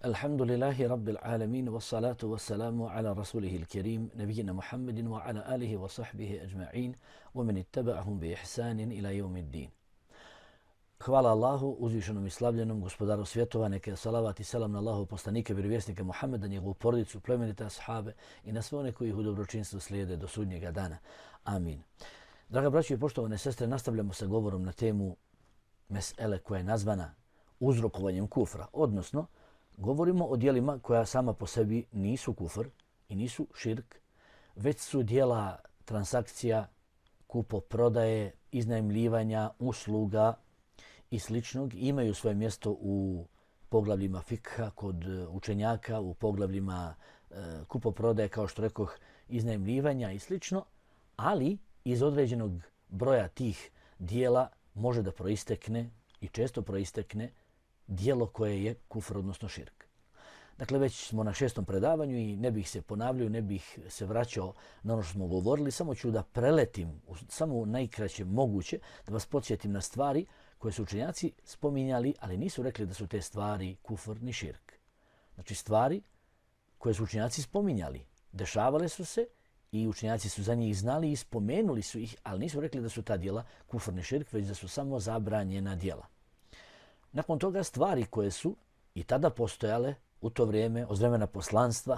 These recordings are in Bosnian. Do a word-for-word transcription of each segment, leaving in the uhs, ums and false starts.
Alhamdulillahi Rabbil Alamin, wassalatu wassalamu ala rasulihil kerim, nabijina Muhammedin wa ala alihi wa sahbihi ajma'in, wa man ittaba'ahum bi ihsanin ila yawmiddin. Hvala Allahu, uzvišenom i slavljenom, gospodaru svjetova, neke salavat i selam na Allahu poslanike, vjerovjesnike Muhammeda, njegovu porodicu, plemenite ashabe i na sve one koji ih u dobročinstvu slijede do sudnjega dana. Amin. Draga braćo i poštovane sestre, nastavljamo sa govorom na temu mesele koja je nazvana uzrokovanjem kufra, odnosno govorimo o dijelima koja sama po sebi nisu kufr i nisu širk, već su dijela transakcija, kupo-prodaje, iznajmljivanja, usluga i sličnog. Imaju svoje mjesto u poglavljima fikha kod učenjaka, u poglavljima e, kupo-prodaje, kao što rekoh, iznajmljivanja i slično, ali iz određenog broja tih dijela može da proistekne i često proistekne dijelo koje je kufr, odnosno širk. Dakle, već smo na šestom predavanju i ne bih se ponavljao, ne bih se vraćao na ono što smo govorili, samo ću da preletim, samo najkraće moguće, da vas podsjetim na stvari koje su učenjaci spominjali, ali nisu rekli da su te stvari kufr ni širk. Znači, stvari koje su učenjaci spominjali, dešavale su se i učenjaci su za njih znali i spomenuli su ih, ali nisu rekli da su ta djela kufr ni širk, već da su samo zabranjena djela. Nakon toga stvari koje su i tada postojale u to vrijeme, od vremena poslanstva,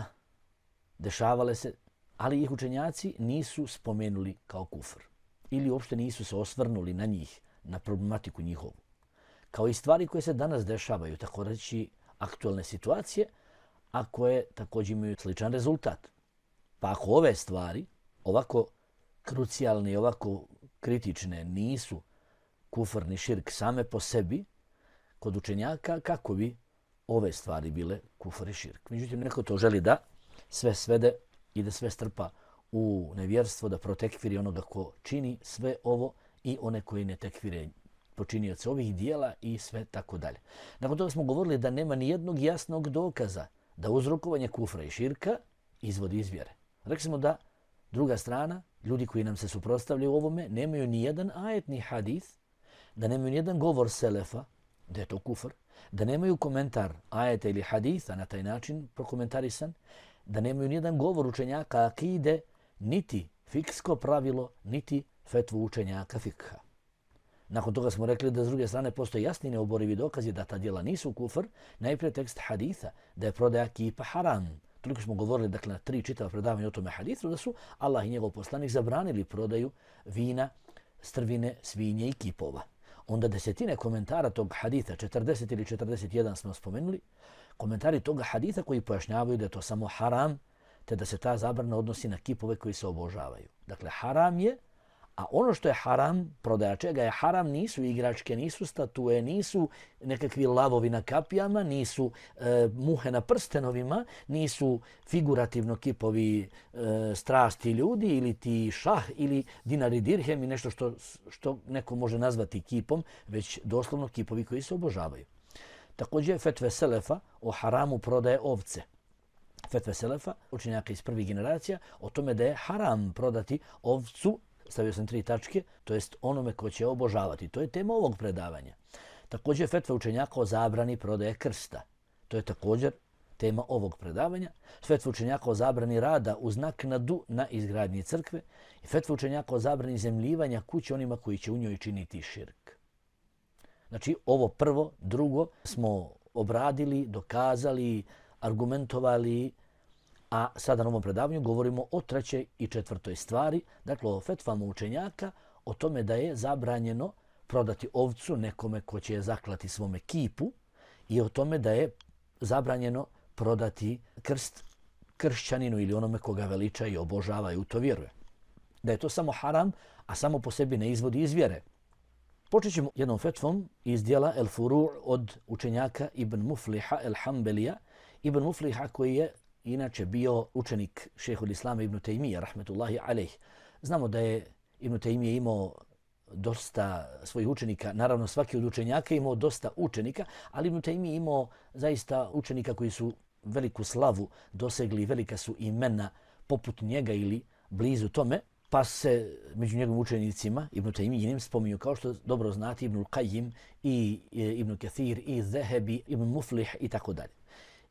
dešavale se, ali ih učenjaci nisu spomenuli kao kufr. Ili uopšte nisu se osvrnuli na njih, na problematiku njihovu. Kao i stvari koje se danas dešavaju, tako reći aktualne situacije, a koje također imaju sličan rezultat. Pa ako ove stvari, ovako krucijalne i ovako kritične, nisu kufr ni širk same po sebi, kod učenjaka, kako bi ove stvari bile kufr i širk. Međutim, neko to želi da sve svede i da sve strpa u nevjerstvo, da protekviri onoga ko čini sve ovo i one koji ne tekvire počinioce ovih dijela i sve tako dalje. Nakon toga smo govorili da nema ni jednog jasnog dokaza da uzrokovanje kufra i širka izvodi iz vjere. Rekli smo da druga strana, ljudi koji nam se suprotstavljaju ovome, nemaju ni jedan ajet ni hadith, da nemaju ni jedan govor selefa, da je to kufr, da nemaju komentar ajeta ili haditha na taj način prokomentarisan, da nemaju nijedan govor učenjaka akide, niti fiksko pravilo, niti fetvu učenjaka fikha. Nakon toga smo rekli da s druge strane postoje jasni neoborivi dokazi da ta djela nisu kufr, najprije tekst haditha, da je prodaja kipa haram. Toliko smo govorili, dakle, na tri čitava predavanja o tome hadithu, da su Allah i njegov poslanik zabranili prodaju vina, strvine, svinje i kipova. Onda desetine komentara tog haditha, četrdeset ili četrdeset jedan smo spomenuli, komentari toga haditha koji pojašnjavaju da je to samo haram, te da se ta zabrana odnosi na kipove koji se obožavaju. Dakle, haram je, a ono što je haram, prodaja čega je haram, nisu igračke, nisu statue, nisu nekakvi lavovi na kapijama, nisu e, muhe na prstenovima, nisu figurativno kipovi e, strasti ljudi ili ti šah ili dinari dirhem i nešto što, što neko može nazvati kipom, već doslovno kipovi koji se obožavaju. Također fetve selefa o haramu prodaje ovce. Fetve selefa, učenjaka iz prvih generacija, o tome da je haram prodati ovcu, stavio sam tri tačke, to jest onome ko će obožavati. To je tema ovog predavanja. Također fetva učenjaka o zabrani prodaje krsta. To je također tema ovog predavanja. Fetva učenjaka o zabrani rada uz naknadu na izgradnji crkve. I fetva učenjaka o zabrani zemljivanja kuće onima koji će u njoj činiti širk. Znači, ovo prvo, drugo smo obradili, dokazali, argumentovali, a sada na ovom predavanju govorimo o trećoj i četvrtoj stvari, dakle o fetvama učenjaka, o tome da je zabranjeno prodati ovcu nekome ko će je zaklati svome kipu i o tome da je zabranjeno prodati krst kršćaninu ili onome koga veliča i obožava i u to vjeruje. Da je to samo haram, a samo po sebi ne izvodi iz vjere. Počet ćemo jednom fetvom iz dijela El Furu' od učenjaka Ibn Mufliha El Hanbelija. Ibn Mufliha koji je inače bio učenik šejhul Islama Ibn Taymija, rahmetullahi alejh. Znamo da je Ibn Taymija imao dosta svojih učenika. Naravno, svaki od učenjaka imao dosta učenika, ali Ibn Taymija imao zaista učenika koji su veliku slavu dosegli, velika su imena poput njega ili blizu tome. Pa se među njegovim učenicima, Ibn Taymijinim, spominju, kao što dobro znate, Ibn Qayyim i Ibn Kathir i Zahabi, Ibn Muflih i tako dalje.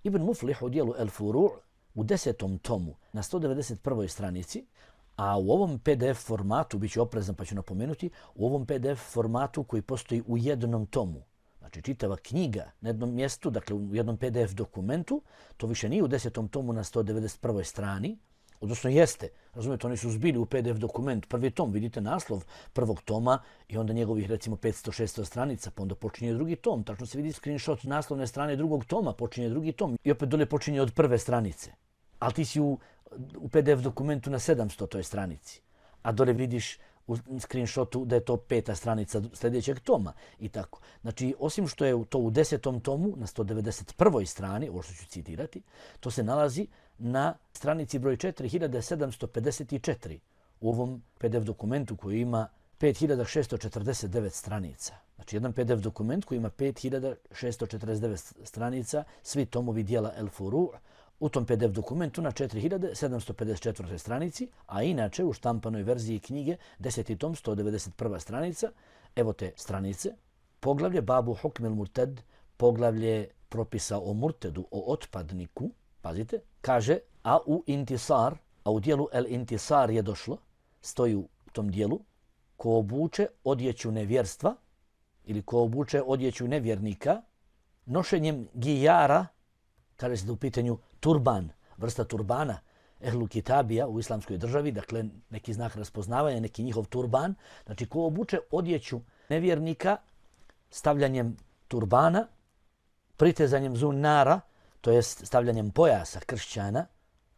Ibn Muflih u dijelu El Furu' u desetom tomu na sto devedeset prvoj stranici, a u ovom P D F formatu, bit ću oprezan pa ću napomenuti, u ovom P D F formatu koji postoji u jednom tomu, znači čitava knjiga na jednom mjestu, dakle u jednom P D F dokumentu, to više nije u desetom tomu na sto devedeset prvoj strani, odnosno jeste, razumijete, oni su zbili u P D F dokument, prvi tom, vidite naslov prvog toma i onda njegovih recimo petsto šesto stranica, pa onda počinje drugi tom, tačno se vidi screenshot naslovne strane drugog toma, počinje drugi tom i opet dole počinje od prve stranice. Ali ti si u, u P D F dokumentu na sedamstotoj stranici, a dole vidiš u screenshotu da je to peta stranica sljedećeg toma i tako. Znači, osim što je to u desetom tomu na sto devedeset prvoj strani, ovo što ću citirati, to se nalazi na stranici broj četiri hiljade sedamsto pedeset četiri u ovom P D F dokumentu koji ima pet hiljada šesto četrdeset devet stranica. Znači, jedan P D F dokument koji ima pet hiljada šesto četrdeset devet stranica, svi tomovi dijela El Furu' u tom P D F dokumentu na četiri hiljade sedamsto pedeset četvrtoj stranici, a inače u štampanoj verziji knjige deseti tom sto devedeset prva stranica, evo te stranice, poglavlje Babu Hukmil Murted, poglavlje propisa o murtedu, o otpadniku, pazite, kaže, a u Intisar, a u dijelu El Intisar je došlo, stoji u tom dijelu, ko obuče odjeću nevjerstva ili ko obuče odjeću nevjernika, nošenjem gijara, kaže se da u pitanju turban, vrsta turbana, ehlu kitabija u islamskoj državi, dakle neki znak raspoznavanja, neki njihov turban. Znači ko obuče odjeću nevjernika stavljanjem turbana, pritezanjem zunara, to jest stavljanjem pojasa kršćana,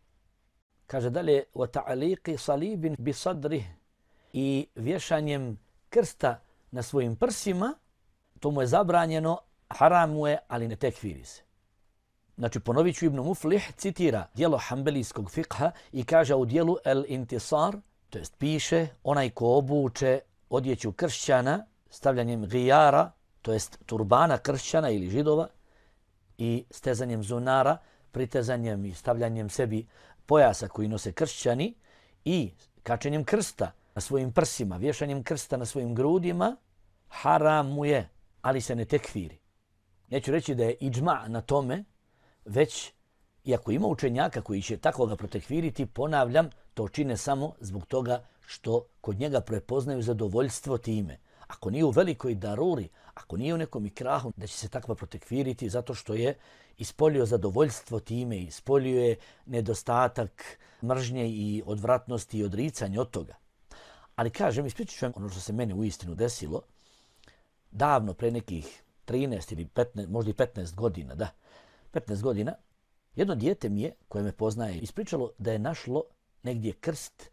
kaže dalje وَتَعْلِيقِ صَلِيبٍ بِصَدْرِهِ i vješanjem krsta na svojim prsima, to mu je zabranjeno, haram mu je, ali ne tekfiri se. Znači, ponovit ću, Ibn Muflih citira dijelo hambelijskog fikha i kaže u dijelu El Intisar, to jest piše, onaj ko obuče odjeću kršćana stavljanjem gijara, to jest turbana kršćana ili židova, i stezanjem zunara, pritezanjem i stavljanjem sebi pojasa koji nose kršćani i kačenjem krsta na svojim prsima, vješanjem krsta na svojim grudima, haram mu je, ali se ne tekfiri. Neću reći da je iđma na tome, već, iako ima učenjaka koji će tako ga protekviriti, ponavljam, to čine samo zbog toga što kod njega prepoznaju zadovoljstvo time. Ako nije u velikoj daruri, ako nije u nekom ikrahu, da će se takva protekviriti zato što je ispolio zadovoljstvo time, ispolio je nedostatak mržnje i odvratnosti i odricanja od toga. Ali kažem, ispričat ću vam ono što se meni uistinu desilo, davno, pre nekih trinaest ili petnaest, možda i petnaest godina, da, petnaest godina, jedno dijete mi je, koje me poznaje, ispričalo da je našlo negdje krst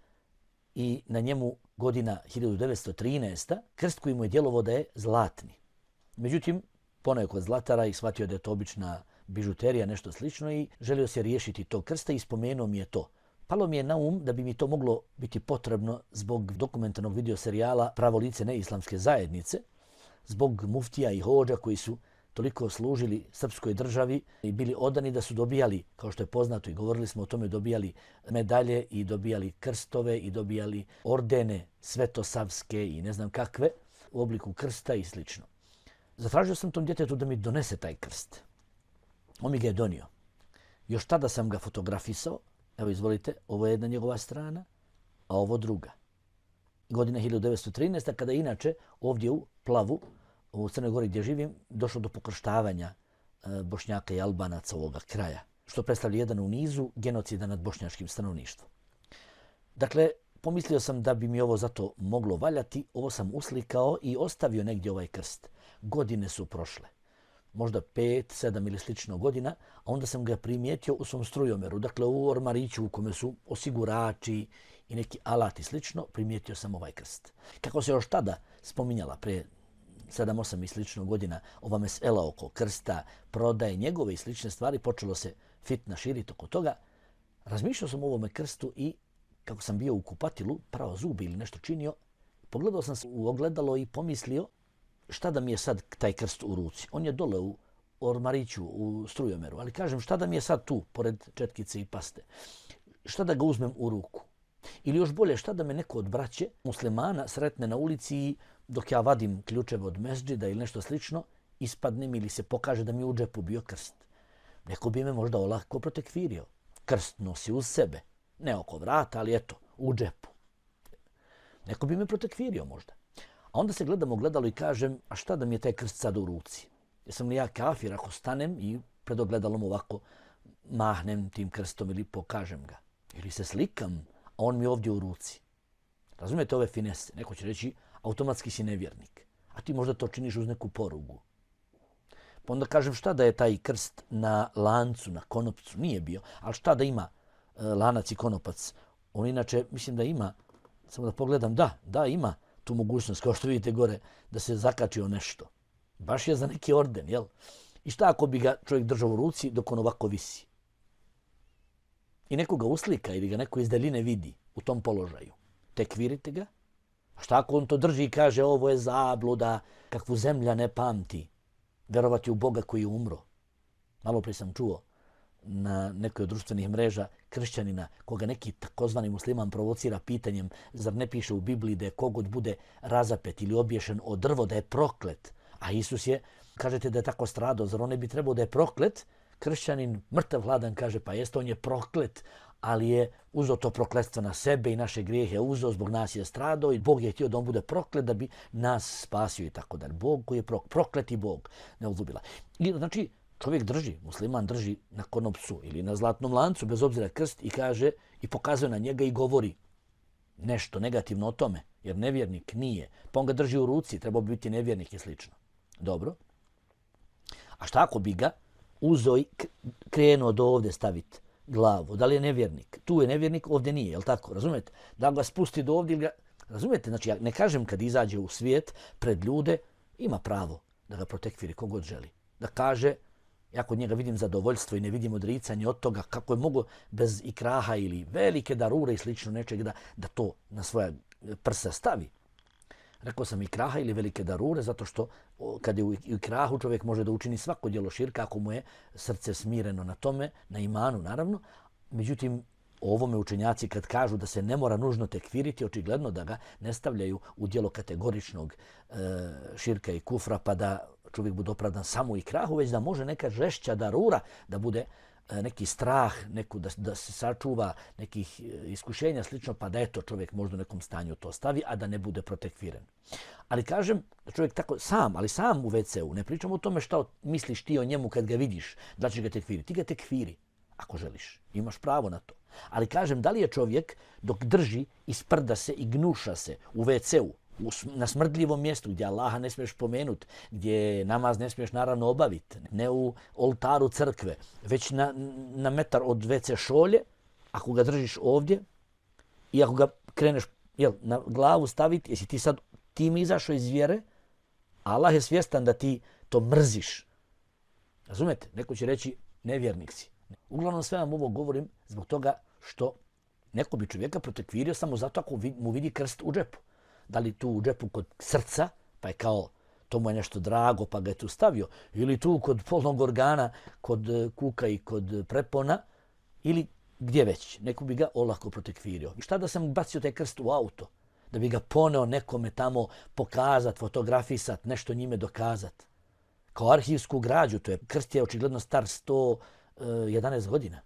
i na njemu godina hiljadu devetsto trinaesta. krst koji mu je djelovao da je zlatni. Međutim, poneo je kod zlatara i shvatio da je to obična bižuterija, nešto slično i želio se riješiti tog krsta i spomenuo mi je to. Palo mi je na um da bi mi to moglo biti potrebno zbog dokumentarnog videoserijala Pravo lice neislamske zajednice, zbog muftija i hođa koji su toliko služili srpskoj državi i bili odani da su dobijali, kao što je poznato i govorili smo o tome, dobijali medalje i dobijali krstove i dobijali ordene svetosavske i ne znam kakve u obliku krsta i slično. Zatražio sam tom djetetu da mi donese taj krst. On mi ga je donio. Još tada sam ga fotografisao. Evo izvolite, ovo je jedna njegova strana, a ovo druga. Godina hiljadu devetsto trinaesta. kada inače ovdje u Plavu, u Crnoj Gori gdje živim, došlo do pokrštavanja Bošnjaka i Albanaca ovoga kraja, što predstavlja jedan u nizu genocida nad bošnjačkim stanovništvom. Dakle, pomislio sam da bi mi ovo zato moglo valjati, ovo sam uslikao i ostavio negdje ovaj krst. Godine su prošle, možda pet, sedam ili slično godina, a onda sam ga primijetio u svom strujomeru, dakle u ormariću u kome su osigurači i neki alati slično, primijetio sam ovaj krst. Kako se još tada spominjala pre sedam, osam i slično godina ova mesela oko krsta, prodaje njegove i slične stvari, počelo se fitna širiti oko toga. Razmišljao sam o ovome krstu i kako sam bio u kupatilu, prao zubi ili nešto činio, pogledao sam se u ogledalo i pomislio šta da mi je sad taj krst u ruci. On je dole u ormariću, u strujomeru, ali kažem šta da mi je sad tu, pored četkice i paste. Šta da ga uzmem u ruku? Ili još bolje, šta da me neko od braće muslimana sretne na ulici i dok ja vadim ključeve od mesdžida ili nešto slično, ispadne mi ili se pokaže da mi u džepu bio krst. Neko bi me možda olako protekvirio. Krst nosi uz sebe. Ne oko vrata, ali eto, u džepu. Neko bi me protekvirio možda. A onda se gledam u gledalo i kažem, a šta da mi je taj krst sad u ruci? Jesam li ja kafir ako stanem i pred ogledalom ovako mahnem tim krstom ili pokažem ga? Ili se slikam, a on mi je ovdje u ruci. Razumijete ove finese? Neko će reći, automatski si nevjernik. A ti možda to činiš uz neku porugu. Pa onda kažem, šta da je taj krst na lancu, na konopcu? Nije bio. Ali šta da ima e, lanac i konopac? On inače, mislim da ima, samo da pogledam, da, da ima tu mogućnost, kao što vidite gore, da se zakačio nešto. Baš je za neki orden, jel? I šta ako bi ga čovjek držao u ruci dok on ovako visi? I neko ga uslika ili ga neko iz daljine vidi u tom položaju. Tekvirite ga. A šta ako on to drži i kaže ovo je zabluda, kakvu zemlja ne pamti? Verovati u Boga koji je umro. Malo prije sam čuo na nekoj od društvenih mreža kršćanina koga neki takozvani musliman provocira pitanjem zar ne piše u Bibliji da je kogod bude razapet ili obješen od drvo da je proklet. A Isus je, kažete da je tako stradao, zar on ne bi trebao da je proklet? Kršćanin mrtav hladan kaže pa jeste on je proklet, ali je uzeo to prokletstvo na sebe i naše grijehe uzeo, zbog nas je stradao i Bog je htio da on bude proklet da bi nas spasio i tako dalje. Bog koji je proklet, prokleti Bog, ne uzubila. I znači čovjek drži, musliman drži na konopcu ili na zlatnom lancu, bez obzira krst i kaže i pokazuje na njega i govori nešto negativno o tome, jer nevjernik nije. Pa on ga drži u ruci, treba bi biti nevjernik i slično. Dobro. A šta ako bi ga uzeo i krenuo do ovdje staviti glavu? Da li je nevjernik? Tu je nevjernik, ovdje nije, je li tako? Razumijete? Da ga spusti do ovdje ili ga... Razumijete? Znači, ja ne kažem kad izađe u svijet pred ljude, ima pravo da ga protekviri kogod želi. Da kaže, ja kod njega vidim zadovoljstvo i ne vidim odricanje od toga kako je mogo bez ikraha ili velike darure i slično nečeg da, da to na svoja prsa stavi. Rekao sam ikraha ili velike darure zato što kad je u ikrahu čovjek može da učini svako djelo širka ako mu je srce smireno na tome, na imanu naravno. Međutim, ovome učenjaci kad kažu da se ne mora nužno tekviriti, očigledno da ga ne stavljaju u djelo kategoričnog e, širka i kufra pa da čovjek bude opravdan samo ikrahu, već da može neka žešća darura da bude neki strah, neku, da, da se sačuva nekih iskušenja slično, pa da eto čovjek možda u nekom stanju to stavi, a da ne bude protekviren. Ali kažem da čovjek tako sam, ali sam u ve ce u, ne pričamo o tome šta misliš ti o njemu kad ga vidiš, da ćeš ga tekviriti. Ti ga tekviri ako želiš, imaš pravo na to. Ali kažem, da li je čovjek dok drži i sprda se i gnuša se u ve ce u, na smrdljivom mjestu gdje Allaha ne smiješ pomenuti, gdje namaz ne smiješ naravno obaviti, ne u oltaru crkve, već na, na metar od ve ce šolje, ako ga držiš ovdje i ako ga kreneš jel, na glavu staviti, jesi ti sad tim izašao iz vjere, Allah je svjestan da ti to mrziš. Razumete? Neko će reći nevjernik si. Uglavnom sve vam ovo govorim zbog toga što neko bi čovjeka protekvirio samo zato ako mu vidi krst u džepu. Da li tu u džepu kod srca, pa je kao to mu je nešto drago pa ga je tu stavio, ili tu kod polnog organa, kod kuka i kod prepona, ili gdje već. Neko bi ga olako protekvirio. I šta da sam bacio taj krst u auto? Da bi ga poneo nekome tamo pokazat, fotografisat, nešto njime dokazat. Kao arhivsku građu, to je krst je očigledno star sto jedanaest godina.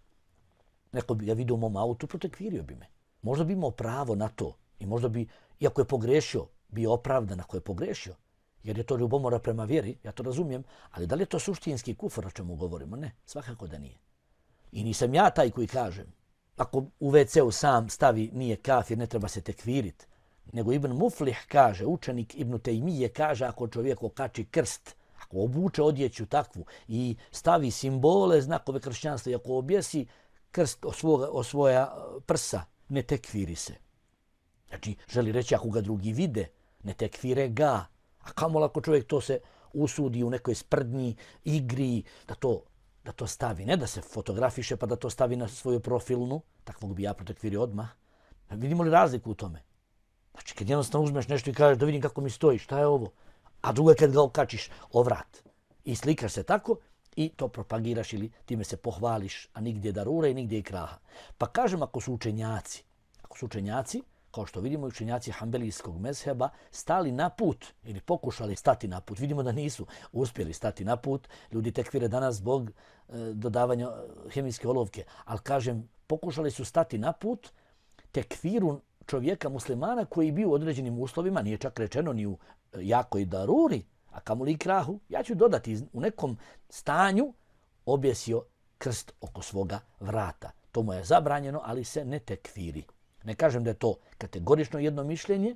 Neko bi ga vidio u mom autu, protekvirio bi me. Možda bi imao pravo na to i možda bi, iako je pogrešio, bio opravdan ako je pogrešio, jer je to ljubomora prema vjeri, ja to razumijem, ali da li je to suštinski kufr o čemu govorimo? Ne, svakako da nije. I nisam ja taj koji kažem, ako u ve ce u sam stavi nije kafir, ne treba se tekviriti, nego Ibn Muflih kaže, učenik Ibn Tejmije kaže, ako čovjek okači krst, ako obuče odjeću takvu i stavi simbole, znakove kršćanstva i ako objesi krst o, svoga, o svoja prsa, ne tekviri se. Znači, želi reći, ako ga drugi vide, ne tekvire ga. A kamo ako čovjek to se usudi u nekoj sprdnji igri, da to, da to stavi. Ne da se fotografiše pa da to stavi na svoju profilnu, takvog bi ja protekvirio odmah. Vidimo li razliku u tome? Znači, kad jednostavno uzmeš nešto i kažeš da vidim kako mi stoji, šta je ovo? A drugo je kad ga okačiš o vrat i slikaš se tako i to propagiraš ili time se pohvališ, a nigdje darura i nigdje i kraha. Pa kažem, ako su učenjaci, ako su učenjaci kao što vidimo učenjaci Hanbelijskog mezheba, stali na put ili pokušali stati na put. Vidimo da nisu uspjeli stati na put. Ljudi tekfire danas zbog e, dodavanja hemijske olovke. Ali kažem, pokušali su stati na put tekfiru čovjeka muslimana koji bi u određenim uslovima, nije čak rečeno ni u jakoj daruri, a kamoli krahu, ja ću dodati u nekom stanju objesio krst oko svoga vrata. To mu je zabranjeno, ali se ne tekfiri. Ne kažem da je to kategorično jedno mišljenje.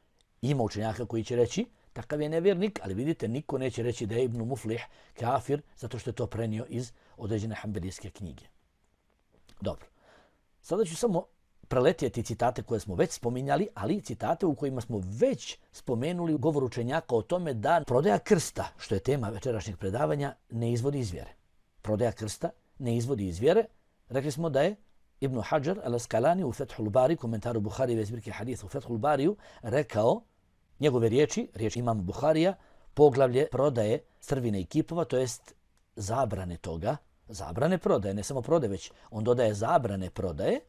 Ima učenjaka koji će reći takav je nevjernik, ali vidite, niko neće reći da je Ibn Muflih kafir zato što je to prenio iz određene hanbelijske knjige. Dobro. Sada ću samo preletjeti citate koje smo već spominjali, ali citate u kojima smo već spomenuli govor učenjaka o tome da prodaja krsta, što je tema večerašnjeg predavanja, ne izvodi iz vjere. Prodaja krsta ne izvodi iz vjere. Rekli smo da je Ibn Hajar al-Asqalani u Fethul Bari, komentaru Buharijeve zbirke haditha u Fethul Bariju, rekao njegove riječi, riječ imama Buharija, poglavlje prodaje crvine i kipova, to jest zabrane toga, zabrane prodaje, ne samo prodaje, već on dodaje zabrane prodaje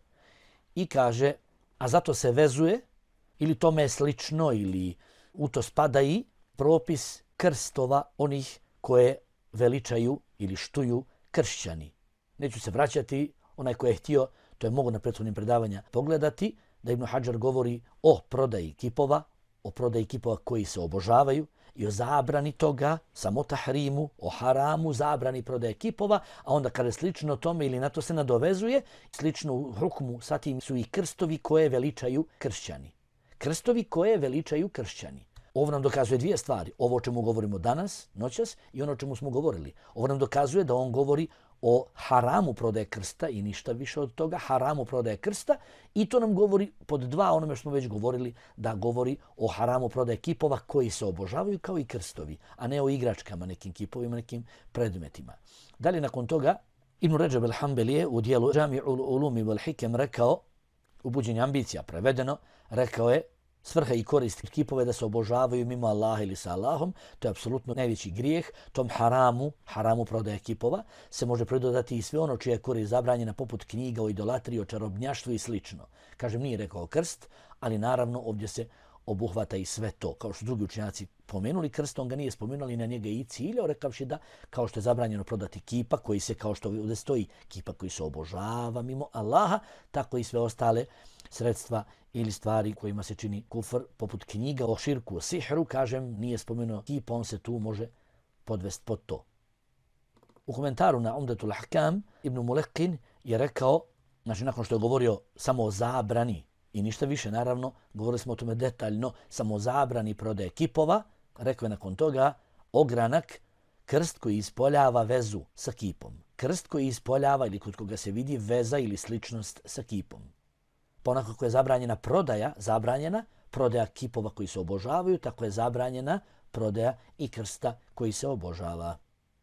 i kaže, a zato se vezuje, ili tome je slično, ili u to spada i propis krstova onih koje veličaju ili štuju kršćani. Neću se vraćati, onaj ko je htio, to je mogu na prethodnim predavanja pogledati, da Ibn Hajar govori o prodaji kipova, o prodaji kipova koji se obožavaju i o zabrani toga, samo tahrimu, o haramu, zabrani prodaje kipova, a onda kada je slično tome ili na to se nadovezuje, slično u hukmu, sa tim su i krstovi koje veličaju kršćani. Krstovi koje veličaju kršćani. Ovo nam dokazuje dvije stvari. Ovo o čemu govorimo danas, noćas, i ono o čemu smo govorili. Ovo nam dokazuje da on govori o haramu prodaje krsta i ništa više od toga, haramu prodaje krsta, i to nam govori pod dva onome što smo već govorili, da govori o haramu prodaje kipova koji se obožavaju kao i krstovi, a ne o igračkama, nekim kipovima, nekim predmetima. Dalje nakon toga, Ibn Ređab al-Hanbelije u dijelu Džami'ul Ulumi wal Hikem rekao, u buđenju ambicija prevedeno, rekao je, svrha i korist kipove da se obožavaju mimo Allaha ili sa Allahom, to je apsolutno najveći grijeh. Tom haramu, haramu prodaje kipova, se može pridodati i sve ono čija je korist zabranjena, poput knjiga o idolatriji, o čarobnjaštvu i slično. Kažem, nije rekao krst, ali naravno ovdje se obuhvata i sve to. Kao što drugi učenjaci pomenuli krst, on ga nije spomenuli, na njega i ciljao, rekavši da kao što je zabranjeno prodati kipa koji se, kao što ovdje stoji, kipa koji se obožava mimo Allaha, tako i sve ostale sredstva ili stvari kojima se čini kufr, poput knjiga o širku, o sihru, kažem, nije spomenuo kip, on se tu može podvesti pod to. U komentaru na Umdatul Ahkam, Ibn Mulekin je rekao, znači nakon što je govorio samo o zabrani i ništa više, naravno, govorili smo o tome detaljno, samo o zabrani prodaje kipova, rekao je nakon toga ogranak, krst koji ispoljava vezu sa kipom. Krst koji ispoljava ili kod koga se vidi veza ili sličnost sa kipom. Pa onako kako je zabranjena prodaja, zabranjena prodaja kipova koji se obožavaju, tako je zabranjena prodaja i krsta koji se obožava.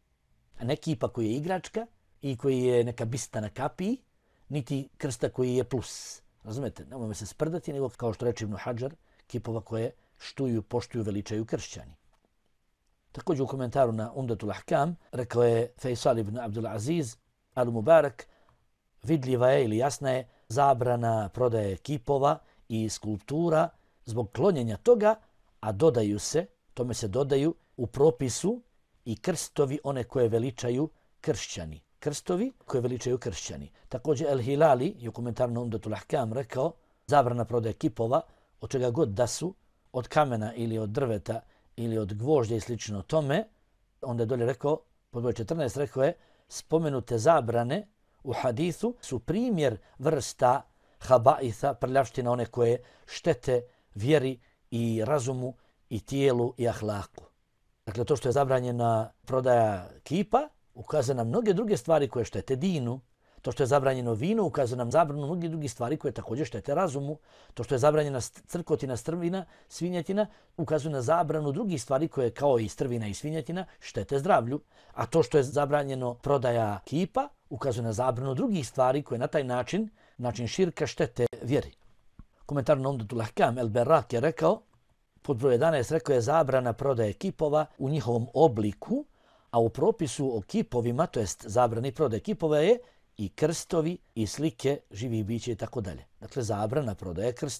A ne kipa koji je igračka i koji je neka bista na kapiji, niti krsta koji je plus. Razumete? Nemojmo se sprdati, nego kao što reče Ibn Hajar, kipova koje štuju, poštuju, veličaju kršćani. Također u komentaru na Umdatul Ahkam rekao je Fejsal ibn Abdul Aziz al-Mubarak, vidljiva je ili jasna je zabrana prodaje kipova i skulptura zbog klonjenja toga, a dodaju se, tome se dodaju u propisu i krstovi one koje veličaju kršćani. Krstovi koje veličaju kršćani. Također El Hilali je u komentaru na Umdatul Ahkam rekao zabrana prodaje kipova od čega god da su, od kamena ili od drveta ili od gvožđa i slično tome. Onda je dolje rekao, pod broj četrnaest rekao je, spomenute zabrane u hadithu su primjer vrsta habaitha, prljavština, one koje štete vjeri i razumu i tijelu i ahlaku. Dakle, to što je zabranjena prodaja kipa ukazuje nam mnoge druge stvari koje štete dinu. To što je zabranjeno vino ukazuje nam zabranu mnogi drugi stvari koje također štete razumu. To što je zabranjena crkotina, strvina, svinjetina ukazuje na zabranu drugih stvari koje kao i strvina i svinjetina štete zdravlju. A to što je zabranjeno prodaja kipa ukazuje na zabranu drugih stvari koje na taj način, način širka, štete vjeri. Komentar na Umdatul Ahkam El Berak je rekao, pod broj jedanaest rekao je zabrana prodaje kipova u njihovom obliku, a u propisu o kipovima, to jest zabrani prodaje kipova je i krstovi i slike živih bića i tako dalje. Dakle, zabrana prodaje krstova.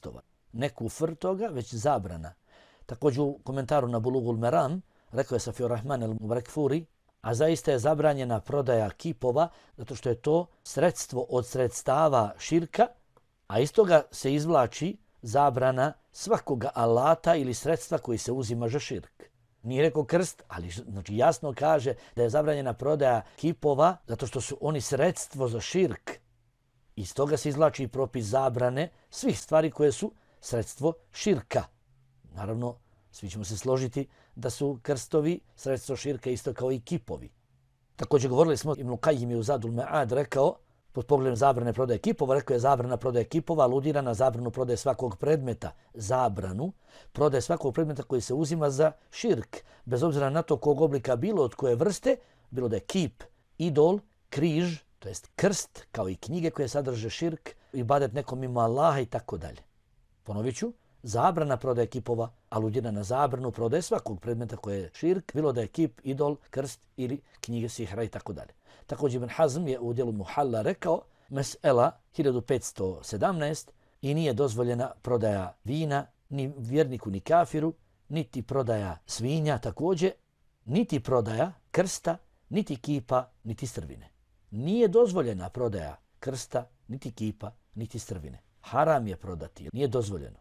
ne kufr toga, već zabrana. Također u komentaru na Bulugul Meram rekao je Safio Rahman el-Mubarakfuri, a zaista je zabranjena prodaja kipova zato što je to sredstvo od sredstava širka, a iz toga se izvlači zabrana svakoga alata ili sredstva koji se uzima za širk. Nije rekao krst, ali znači jasno kaže da je zabranjena prodaja kipova zato što su oni sredstvo za širk. Iz toga se izvlači i propis zabrane svih stvari koje su sredstvo širka. Naravno, svi ćemo se složiti da su krstovi sredstvo širka isto kao i kipovi. Također govorili smo, Ibn Kajim je u Zadul Ma'ad rekao, pod pogledom zabrane prodaje kipova, rekao je zabrana prodaje kipova, aludira na zabranu prodaje svakog predmeta. Zabranu prodaje svakog predmeta koji se uzima za širk, bez obzira na to kog oblika bilo, od koje vrste, bilo da je kip, idol, križ, to jest krst, kao i knjige koje sadrže širk, ibadet nekom mimo Allaha i tako dalje. Ponovit ću, zabrana prodaje kipova aludira na zabranu prodaje svakog predmeta koje je širk, bilo da je kip, idol, krst ili knjige sihra i tako dalje. Također Ibn Hazm je u dijelu Muhalla rekao, Mes'ela hiljadu petsto sedamnaest, i nije dozvoljena prodaja vina ni vjerniku ni kafiru, niti prodaja svinja također, niti prodaja krsta, niti kipa, niti strvine. Nije dozvoljena prodaja krsta, niti kipa, niti strvine. Haram je prodati, nije dozvoljeno.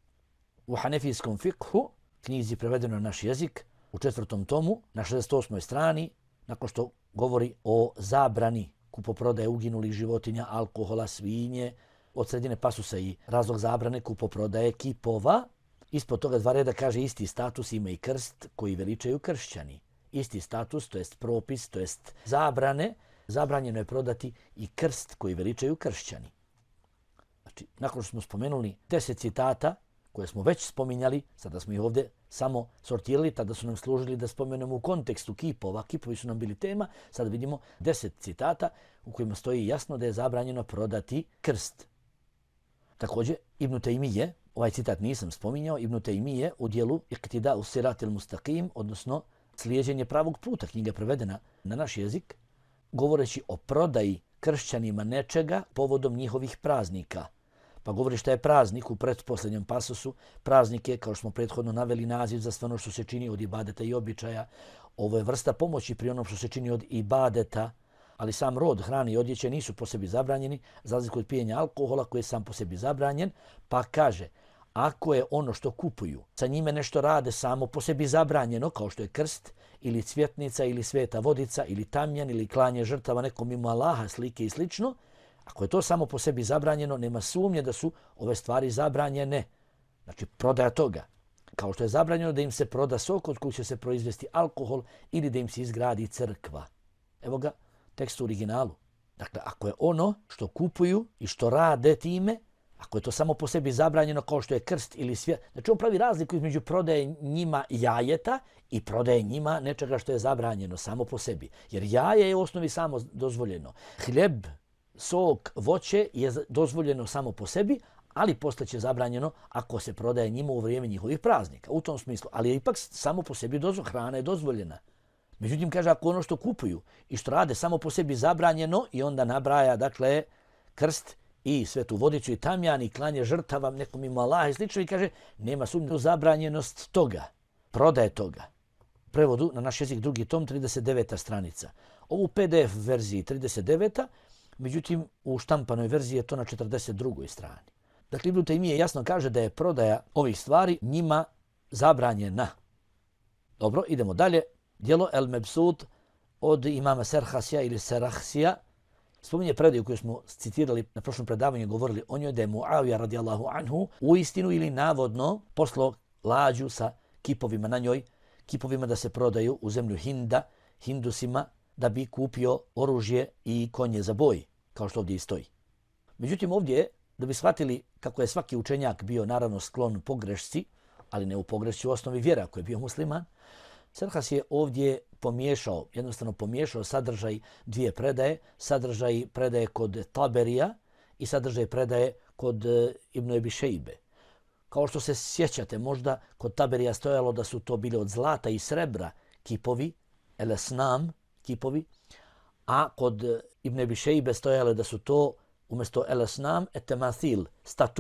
U Hanefijskom fikhu, knjizi prevedeno na naš jezik, u četvrtom tomu, na šezdeset osmoj strani, nakon što govori o zabrani kupoprodaje uginulih životinja, alkohola, svinje, od sredine pasusa i razlog zabrane kupoprodaje kipova, ispod toga dva reda kaže isti status ima i krst koji veličaju kršćani. Isti status, to jest propis, to jest zabrane, zabranjeno je prodati i krst koji veličaju kršćani. Znači, nakon što smo spomenuli deset citata koje smo već spominjali, sada smo ih ovdje samo sortirali, tada su nam služili da spomenemo u kontekstu kipova. Kipovi su nam bili tema, sada vidimo deset citata u kojima stoji jasno da je zabranjeno prodati krst. Također, Ibn Taymije, ovaj citat nisam spominjao, Ibn Taymije u dijelu Iqtida us-Siratil Mustaqim, odnosno slijeđenje pravog puta, knjiga je prevedena na naš jezik, govoreći o prodaji kršćanima nečega povodom njihovih praznika. Pa govori šta je praznik u pretposljednjem pasosu. Praznik je, kao što smo prethodno naveli, naziv za sve ono što se čini od ibadeta i običaja. Ovo je vrsta pomoći pri onom što se čini od ibadeta, ali sam rod hrane i odjeće nisu po sebi zabranjeni, za razliku od pijenja alkohola koji je sam po sebi zabranjen. Pa kaže, ako je ono što kupuju, sa njime nešto rade samo po sebi zabranjeno, kao što je krst, ili cvjetnica, ili sveta vodica, ili tamjan, ili klanje žrtava nekom mimo Allaha, slike i slično, ako je to samo po sebi zabranjeno, nema sumnje da su ove stvari zabranjene. Znači, prodaja toga. Kao što je zabranjeno da im se proda sok od kojeg će se proizvesti alkohol ili da im se izgradi crkva. Evo ga, tekst u originalu. Dakle, ako je ono što kupuju i što rade time, ako je to samo po sebi zabranjeno kao što je krst ili svijet, znači on pravi razliku između prodaje njima jajeta i prodaje njima nečega što je zabranjeno samo po sebi. Jer jaje je u osnovi samo dozvoljeno. Hljeb, sok, voće je dozvoljeno samo po sebi, ali postaće zabranjeno ako se prodaje njima u vrijeme njihovih praznika. U tom smislu. Ali je ipak samo po sebi dozvoljeno. Hrana je dozvoljena. Međutim, kaže, ako ono što kupuju i što rade samo po sebi zabranjeno i onda nabraja, dakle, krst i svetu vodicu i tamjan i klanje žrtava nekom mimo Allaha i slično i kaže, nema sumnje u zabranjenost toga, prodaje toga. U prevodu na naš jezik drugi tom, trideset deveta stranica. Ovu P D F verziji trideset deveta, međutim, u štampanoj verziji je to na četrdeset drugoj strani. Dakle, Ibn Taymije jasno kaže da je prodaja ovih stvari njima zabranjena. Dobro, idemo dalje. Djelo El Mebsut od imama Serhasija ili Serahsija spominje predaju koju smo citirali na prošlom predavanju, govorili o njoj da je Muavija radijallahu anhu u istinu ili navodno poslao lađu sa kipovima na njoj, kipovima da se prodaju u zemlju Hinda, Hindusima, da bi kupio oružje i konje za boj, kao što ovdje i stoji. Međutim, ovdje, da bi shvatili kako je svaki učenjak bio naravno sklon pogrešci, ali ne u pogrešci u osnovi vjera koji je bio musliman, Serhas je ovdje pomiješao, jednostavno pomiješao sadržaj dvije predaje, sadržaj predaje kod Taberija i sadržaj predaje kod Ibn Ebi Šejbe. Kao što se sjećate, možda kod Taberija stojalo da su to bili od zlata i srebra kipovi, el-Esnam kipovi, a kod Ibn Ebi Šejbe stojalo da su to umjesto el-Esnam etemathil, statue,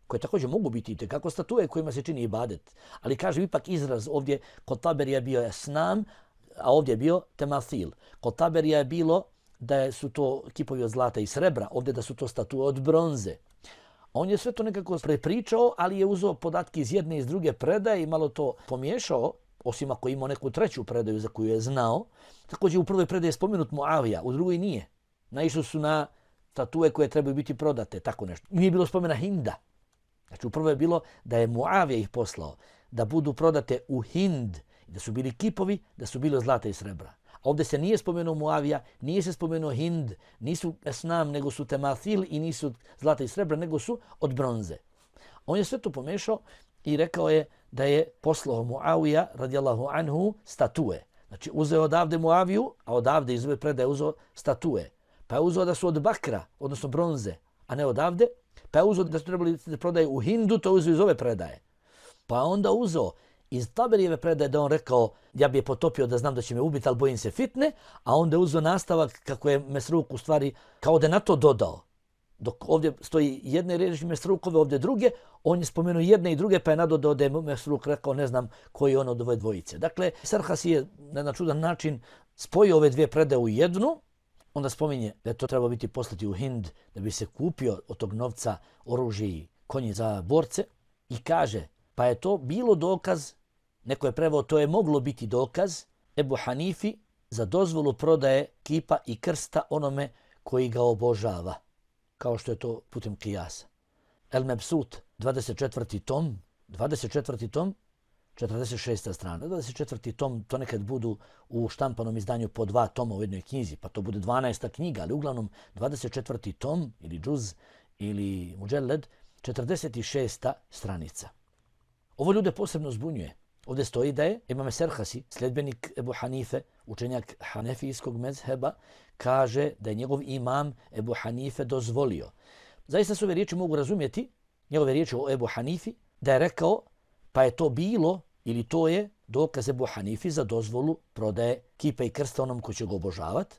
koje također mogu biti itekako statue kojima se čini ibadet. Ali kaže ipak izraz ovdje kod Taberija bio je snam, a ovdje je bio temathil. Kod Taberija je bilo da su to kipovi od zlata i srebra, ovdje da su to statue od bronze. On je sve to nekako prepričao, ali je uzeo podatke iz jedne i iz druge predaje i malo to pomiješao, osim ako imao neku treću predaju za koju je znao. Također u prvoj predaji je spomenut Muavija, u drugoj nije. Naišli su na statue koje trebaju biti prodate, tako nešto. Nije bilo spomena Hinda. Znači u prvoj je bilo da je Muavija ih poslao da budu prodate u Hind, da su bili kipovi, da su bili od zlata i srebra. A ovdje se nije spomenuo Muavija, nije se spomenuo Hind, nisu esnam, nego su temathil i nisu zlata i srebra, nego su od bronze. On je sve to pomešao i rekao je da je poslao Muavija radijallahu anhu statue. Znači uzeo odavde Muaviju, a odavde iz ove predaje uzeo statue. Pa je uzeo da su od bakra, odnosno bronze, a ne odavde. Pa je uzeo da su trebali da prodaje u Hindu, to uzeo iz ove predaje. Pa onda uzeo iz Taberijeve predaje da on rekao ja bi je potopio da znam da će me ubiti, ali bojim se fitne, a onda je uzeo nastavak kako je Mesruk u stvari kao da je na to dodao. Dok ovdje stoji jedne riječi Mesrukove, ovdje druge, on je spomenuo jedne i druge, pa je nadodao da je Mesruk rekao ne znam koji je on od ove dvojice. Dakle, Serhasi je na jedan čudan način spojio ove dvije predaje u jednu, onda spominje da je to trebalo biti poslati u Hind da bi se kupio od tog novca oružje i konji za borce i kaže pa je to bilo dokaz, neko je preveo, to je moglo biti dokaz Ebu Hanifi za dozvolu prodaje kipa i krsta onome koji ga obožava, kao što je to putem kijasa. El Mebsut, dvadeset četvrti tom, dvadeset četvrti tom, četrdeset šesta strana. dvadeset četvrti tom, to nekad budu u štampanom izdanju po dva toma u jednoj knjizi, pa to bude dvanaesta knjiga, ali uglavnom dvadeset četvrti tom ili džuz ili muđeled, četrdeset šesta stranica. Ovo ljude posebno zbunjuje. Ovdje stoji da je Imam Serhasi, sljedbenik Ebu Hanife, učenjak hanefijskog mezheba, kaže da je njegov imam Ebu Hanife dozvolio. Zaista se ove riječi mogu razumjeti, njegove riječi o Ebu Hanifi, da je rekao pa je to bilo ili to je dokaz Ebu Hanifi za dozvolu prodaje kipa i krsta onom ko će ga obožavati.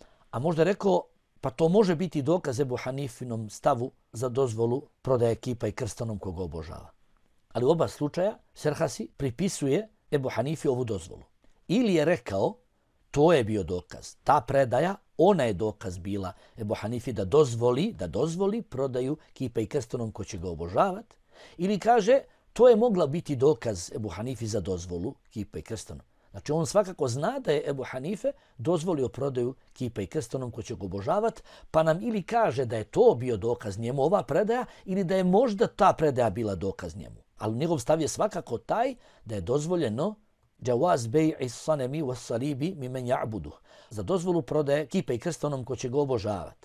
A možda je rekao pa to može biti dokaz Ebu Hanifinom stavu za dozvolu prodaje kipa i krsta onom ko ga obožava. Ali u oba slučaja Serhasi pripisuje Ebu Hanifi ovu dozvolu. Ili je rekao, to je bio dokaz, ta predaja, ona je dokaz bila Ebu Hanifi da dozvoli, da dozvoli prodaju kipa i krsta onom ko će ga obožavati. Ili kaže, to je mogla biti dokaz Ebu Hanifi za dozvolu kipa i krsta onom. Znači on svakako zna da je Ebu Hanife dozvolio prodaju kipa i krsta onom ko će ga obožavati, pa nam ili kaže da je to bio dokaz njemu ova predaja ili da je možda ta predaja bila dokaz njemu. Ali njegov stav je svakako taj da je dozvoljeno jawaz bej'i sanemi was salibi mimen ja'buduh, za dozvolu prodaje kipa i krsta onom ko će ga obožavati.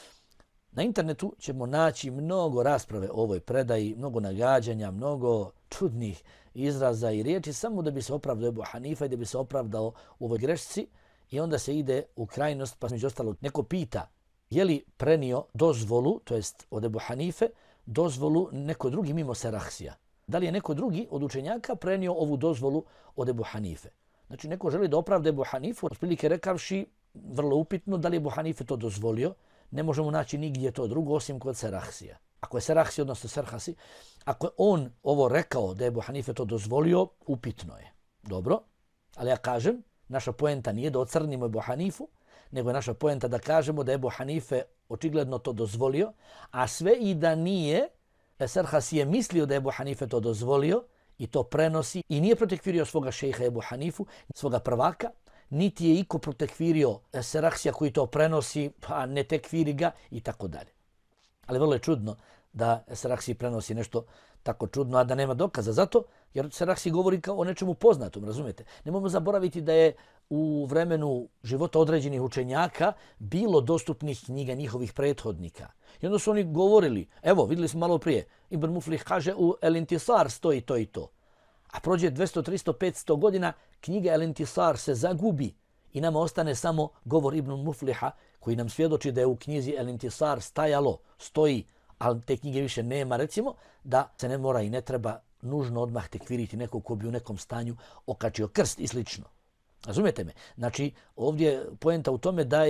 Na internetu ćemo naći mnogo rasprave o ovoj predaji, mnogo nagađanja, mnogo čudnih izraza i riječi samo da bi se opravdao Ebu Hanifa i da bi se opravdao u ovoj grešci i onda se ide u krajnost, pa među ostalo neko pita je li prenio dozvolu, to jest od Ebu Hanife, dozvolu neko drugi mimo Serahsija. Da li je neko drugi od učenjaka prenio ovu dozvolu od Ebu Hanife? Znači neko želi da opravda Ebu Hanifu, otprilike rekavši vrlo upitno da li je Ebu Hanife to dozvolio, ne možemo naći nigdje to drugo osim kod Serahsija. Ako je Serahsi, odnosno Serhasi, ako je on ovo rekao da je Ebu Hanife to dozvolio, upitno je. Dobro, ali ja kažem, naša poenta nije da ocrnimo Ebu Hanifu, nego je naša poenta da kažemo da je Ebu Hanife očigledno to dozvolio, a sve i da nije, Serhasi je mislio da je Ebu Hanife to dozvolio i to prenosi i nije protekvirio svoga šejha Ebu Hanifu, svoga prvaka, niti je iko protekvirio Serahsija koji to prenosi, pa ne tekviri ga i tako dalje. Ali vrlo je čudno da Serahsi prenosi nešto tako čudno, a da nema dokaza. Zato, jer Serahsi govori kao o nečemu poznatom, razumijete? Nemojmo zaboraviti da je u vremenu života određenih učenjaka bilo dostupnih knjiga njihovih prethodnika. I onda su oni govorili, evo, vidjeli smo malo prije, Ibn Muflih kaže u El Intisar stoji to i to. A prođe dvjesto, tristo, petsto godina, knjiga El Intisar se zagubi i nama ostane samo govor Ibn Mufliha koji nam svjedoči da je u knjizi El Intisar stajalo, stoji, ali te knjige više nema, recimo, da se ne mora i ne treba nužno odmah tekviriti nekog ko bi u nekom stanju okačio krst i slično. Razumijete me? Znači, ovdje poenta u tome da je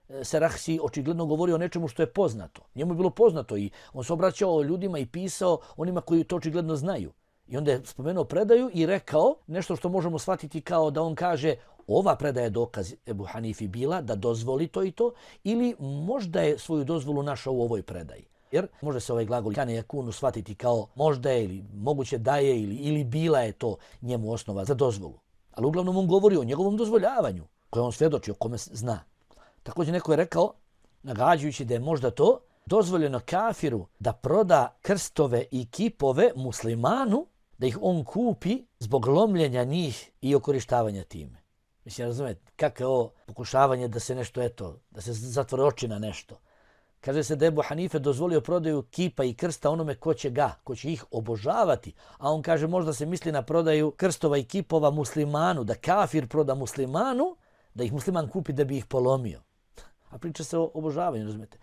Serahsi očigledno govorio o nečemu što je poznato. Njemu je bilo poznato i on se obraćao ljudima i pisao onima koji to očigledno znaju. I onda je spomenuo predaju i rekao nešto što možemo shvatiti kao da on kaže ova predaja je dokaz Ebu Hanifi bila da dozvoli to i to, ili možda je svoju dozvolu našao u ovoj predaji. Jer može se ovaj glagol kane jakunu shvatiti kao možda je ili moguće da je ili, ili bila je to njemu osnova za dozvolu. Ali uglavnom on govori o njegovom dozvoljavanju koje on svjedoči, o kome zna. Također neko je rekao, nagađajući da je možda to dozvoljeno kafiru da proda krstove i kipove muslimanu, da ih on kupi zbog lomljenja njih i okorištavanja time. Mislim, razumijete, kako je ovo pokušavanje da se nešto, eto, da se zatvore oči na nešto. Kaže se da je Ebu Hanife dozvolio prodaju kipa i krsta onome ko će ga, ko će ih obožavati. A on kaže možda se misli na prodaju krstova i kipova muslimanu, da kafir proda muslimanu, da ih musliman kupi da bi ih polomio. A priča se o obožavanju, razumijete.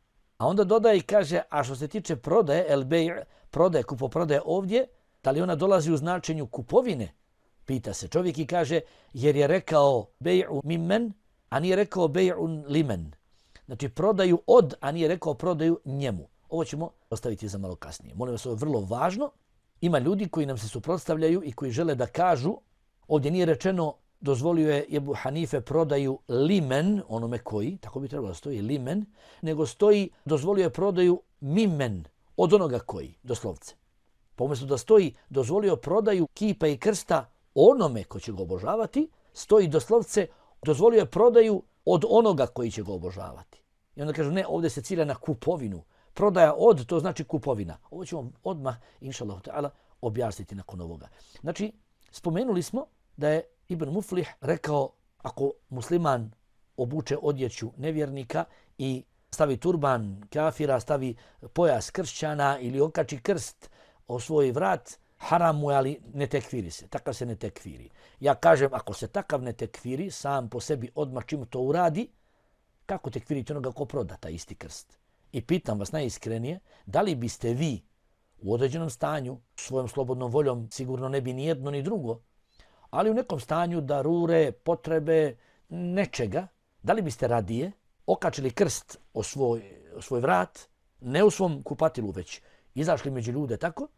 A onda dodaje i kaže, a što se tiče prodaje, el bej', prodaje, kupoprodaje ovdje, da li ona dolazi u značenju kupovine? Pita se čovjek i kaže, jer je rekao bej'u mimmen, a nije rekao bej'un limen. Znači prodaju od, a nije rekao prodaju njemu. Ovo ćemo ostaviti za malo kasnije. Molim vas, ovo je vrlo važno. Ima ljudi koji nam se suprotstavljaju i koji žele da kažu, ovdje nije rečeno dozvolio je Ebu Hanife prodaju limen, onome koji, tako bi trebalo da stoji limen, nego stoji dozvolio je prodaju mimen, od onoga koji, doslovce. Pa umjesto da stoji dozvolio prodaju kipa i krsta onome ko će ga obožavati, stoji doslovce dozvolio je prodaju od onoga koji će ga obožavati. I onda kažu ne, ovdje se cilja na kupovinu. Prodaja od, to znači kupovina. Ovo ćemo odmah, inša Allah ta'ala, objasniti nakon ovoga. Znači, spomenuli smo da je Ibn Muflih rekao ako musliman obuče odjeću nevjernika i stavi turban kafira, stavi pojas kršćana ili okači krst o svoj vrat, haram mu je, ali ne tekfiri se. Takav se ne tekfiri. Ja kažem, ako se takav ne tekfiri, sam po sebi odmah čim to uradi, kako tekfiriti onoga ko proda taj isti krst? I pitam vas najiskrenije, da li biste vi u određenom stanju, svojom slobodnom voljom, sigurno ne bi ni jedno ni drugo, ali u nekom stanju darure, potrebe, nečega, da li biste radije okačili krst o svoj, o svoj vrat, ne u svom kupatilu već, izašli među ljude tako,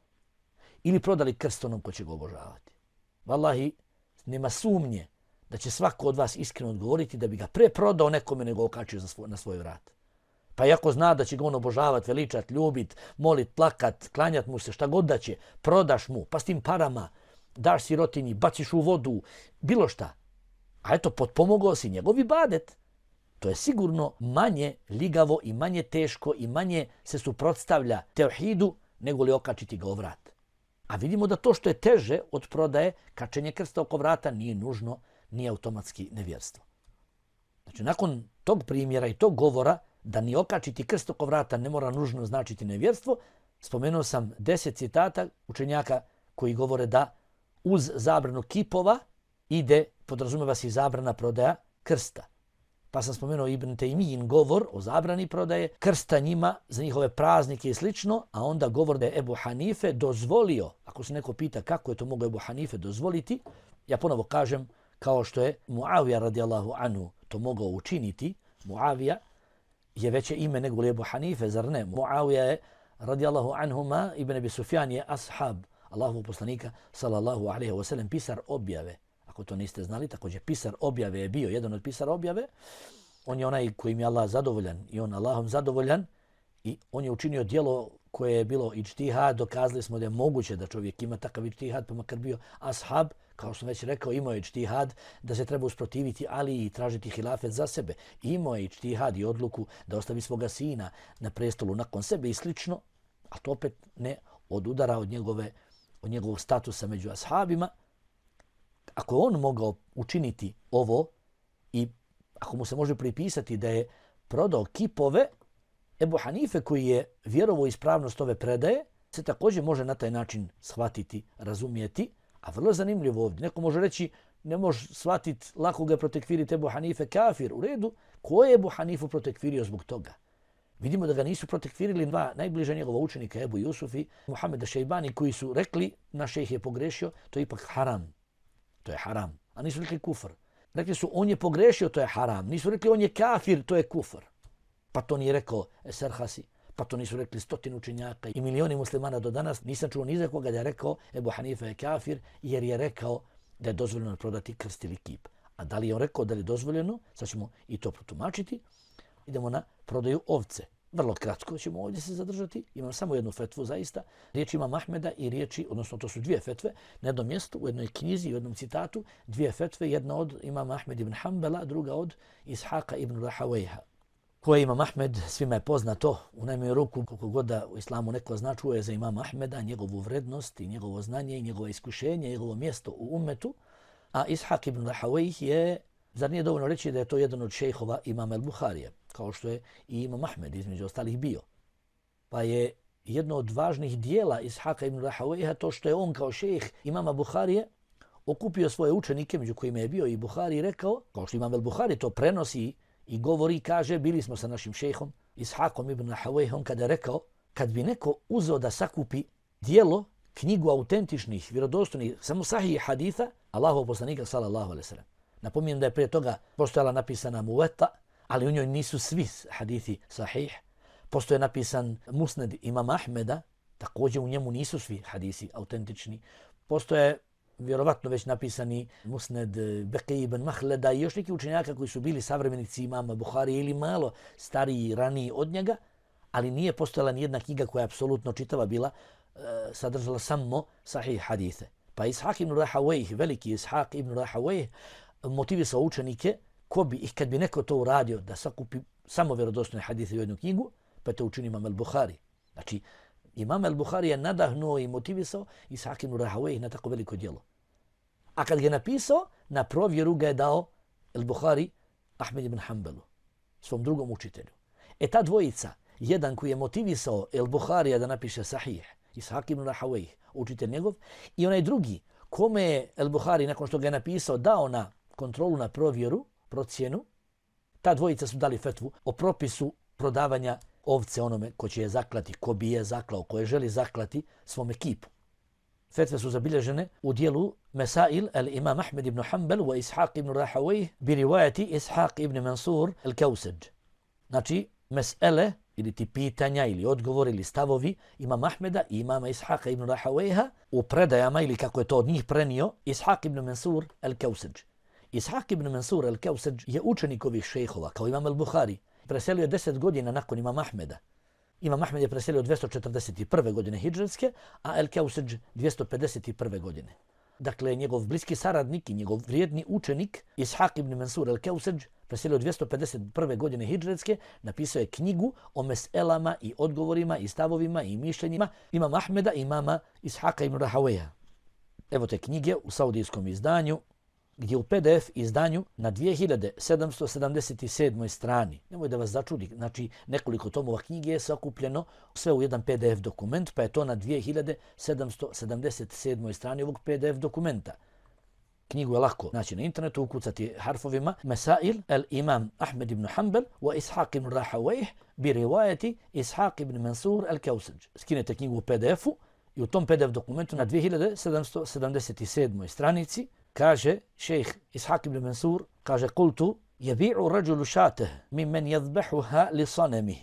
ili prodali krst onom ko će ga obožavati? Wallahi, nema sumnje da će svako od vas iskreno odgovoriti da bi ga pre prodao nekome nego okačio na svoj vrat. Pa iako zna da će ga on obožavat, veličat, ljubit, molit, plakat, klanjat mu se, šta god da će, prodaš mu, pa s tim parama daš sirotinji, baciš u vodu, bilo šta. A eto, potpomogao si njegov ibadet. To je sigurno manje ligavo i manje teško i manje se suprotstavlja tevhidu nego li okačiti ga o vrat. A vidimo da to što je teže od prodaje, kačenje krsta oko vrata, nije nužno, nije automatski nevjerstvo. Znači, nakon tog primjera i tog govora da ni okačiti krst oko vrata ne mora nužno značiti nevjerstvo, spomenuo sam deset citata učenjaka koji govore da uz zabranu kipova ide, podrazumeva se i zabrana prodaja krsta. Pa sam spomenuo Ibn Tejmijin govor o zabrani prodaje krsta njima za njihove praznike i slično, a onda govor da je Ebu Hanife dozvolio, ako se neko pita kako je to mogao Ebu Hanife dozvoliti, ja ponovo kažem, kao što je Muavija radijallahu anhu to mogao učiniti, Muavija je veće ime nego li Ebu Hanife, zar ne? Muavija je radijallahu anhuma, Ibn Abi Sufjan je ashab Allahovog poslanika sallallahu alejhi ve sellem, pisar objave. Ako to niste znali, također pisar objave je bio, jedan od pisara objave. On je onaj kojim je Allah zadovoljan i on Allahom zadovoljan i on je učinio djelo koje je bilo ičtihad. Dokazali smo da je moguće da čovjek ima takav ičtihad, pa makar bio ashab, kao što već rekao, imao je ičtihad da se treba usprotiviti Ali i tražiti hilafet za sebe. Imao je ičtihad i odluku da ostavi svoga sina na prestolu nakon sebe i slično, a to opet ne odudara od, njegove, od njegovog statusa među ashabima. Ako je on mogao učiniti ovo i ako mu se može pripisati da je prodao kipove, Ebu Hanife koji je vjerovao ispravnost ove predaje, se također može na taj način shvatiti, razumijeti. A vrlo zanimljivo ovdje. Neko može reći, ne može shvatiti, lako ga protekviriti Ebu Hanife kafir. U redu, ko je Ebu Hanifu protekvirio zbog toga? Vidimo da ga nisu protekvirili dva najbliža njegova učenika, Ebu Jusuf i Muhammed Šejbani, koji su rekli, naš šejh je pogrešio, to je ipak haram. To je haram. A nisu rekli kufr. Rekli su on je pogrešio, to je haram. Nisu rekli on je kafir, to je kufr. Pa to nije rekao Eserhasi, pa to nisu rekli stotinu učenjaka i milioni muslimana do danas. Nisam čuo ni za koga da je rekao Ebu Hanifa je kafir jer je rekao da je dozvoljeno prodati krst ili kip. A da li je on rekao da li je dozvoljeno, sad ćemo i to protumačiti. Idemo na prodaju ovce. Vrlo kratko ćemo ovdje se zadržati. Imam samo jednu fetvu zaista. Riječ Imama Ahmeda i riječi, odnosno to su dvije fetve, na jednom mjestu, u jednoj knjizi, u jednom citatu, dvije fetve, jedna od Imama Ahmed ibn Hanbala, druga od Ishaqa ibn Rahawayha. Ko je Imam Ahmed, svima je poznato, u najmanju ruku, koliko god da u islamu neko zna, čuje za Imama Ahmeda, njegovu vrednost i njegovo znanje i njegovo iskušenje, njegovo mjesto u ummetu. A Ishaq ibn Rahawayh je, zar nije dovoljno reći da je to jedan od šejhova Imama al-Bukharije, kao što je i Imam Ahmed između ostalih bio. Pa je jedno od važnih dijela Ishaqa ibn Rahawayha to što je on kao šejh Imama Bukharije okupio svoje učenike, među kojima je bio i Buhari, i rekao, kao što Imam al-Bukhari to prenosi i govori i kaže, bili smo sa našim šejhom Ishaqom ibn Rahawayhom kada je rekao, kad bi neko uzeo da sakupi dijelo, knjigu autentičnih, vjerodostojnih, samo sahih haditha, Allahov poslanika sallallahu alejhi ve sellem. Napominjem da je prije toga postojala napisana Muwatta, ali u njoj nisu svi hadithi sahih. Postoje napisan Musned Imama Ahmeda, također u njemu nisu svi hadisi autentični. Postoje vjerovatno već napisani Musned Beqi ibn Mahleda i još neki učenjaka koji su bili savremenici Imama Buhari ili malo stariji i raniji od njega, ali nije postojala ni jedna knjiga koja je apsolutno čitava bila, e, sadržala samo sahih hadithe. Pa Ishaq ibn Rahawayh, veliki Ishaq ibn Rahawayh, motivisao učenike ko bi, ih kad bi neko to uradio da sakupi samo vjerodostojne hadithe u jednu knjigu, pa to učini Imam al-Bukhari. Znači, Imam al-Bukhari je nadahnuo i motivisao Ishaq ibn Rahawayh na tako veliko djelo. A kad ga je napisao, na provjeru ga je dao al-Bukhari Ahmed ibn Hanbalu, svom drugom učitelju. E ta dvojica, jedan koji je motivisao al-Bukharija da napiše sahih, Ishaq ibn Rahawayh, učitelj njegov, i onaj drugi, kome je al-Bukhari nakon što ga je napisao dao na kontrolu, na provjeru, procjenu, ta dvojica su dali fetvu o propisu prodavanja ovce onome ko će je zaklati, ko bi je zaklao, ko je želi zaklati svom ekipu. Fetve su zabilježene u dijelu Mesail al-Imam Ahmed ibn Hanbal wa Ishaq ibn Rahawayh bi rivajati Ishaq ibn Mansur al-Kawsaj. Znači, mesele ili ti pitanja ili odgovor ili stavovi Imama Ahmeda i Imama Ishaqa ibn Rahawayha u predajama ili kako je to od njih prenio Ishaq ibn Mansur al-Kawsaj. Ishaq ibn Mansur al-Kawsaj je učenik ovih šejhova kao Imam al-Bukhari. Preselio je deset godina nakon Imama Ahmeda. Imam Ahmed je preselio dvjesto četrdeset prve godine hidžretske, a al-Kawsaj dvjesto pedeset prve godine. Dakle, njegov bliski saradnik i njegov vrijedni učenik Ishaq ibn Mansur al-Kawsaj preselio dvjesto pedeset prve godine hidžretske, napisao je knjigu o meselama i odgovorima i stavovima i mišljenjima Imama Ahmeda i Imama Ishaqa ibn Rahawayha. Evo te knjige u saudijskom izdanju, gdje u P D F izdanju na dvije hiljade sedamsto sedamdeset sedmoj strani. Nemoj da vas začudi, znači nekoliko tomova knjige je sakupljeno sve u jedan P D F dokument, pa je to na dvije hiljade sedamsto sedamdeset sedmoj strani ovog P D F dokumenta. Knjigu je lako naći na internetu, ukucati harfovima Mesail al-Imam Ahmed ibn Hanbal wa Ishaq ibn Rahawayh bi rivajati Ishaq ibn Mansur al-Kawsaj. Skinete knjigu u P D F-u i u tom P D F dokumentu na dvije hiljade sedamsto sedamdeset sedmoj stranici kaže šejh Ishaq ibn Mansur, kaže kultu yabi'u rajulu shatah mimman yadhbahuha li sanamihi.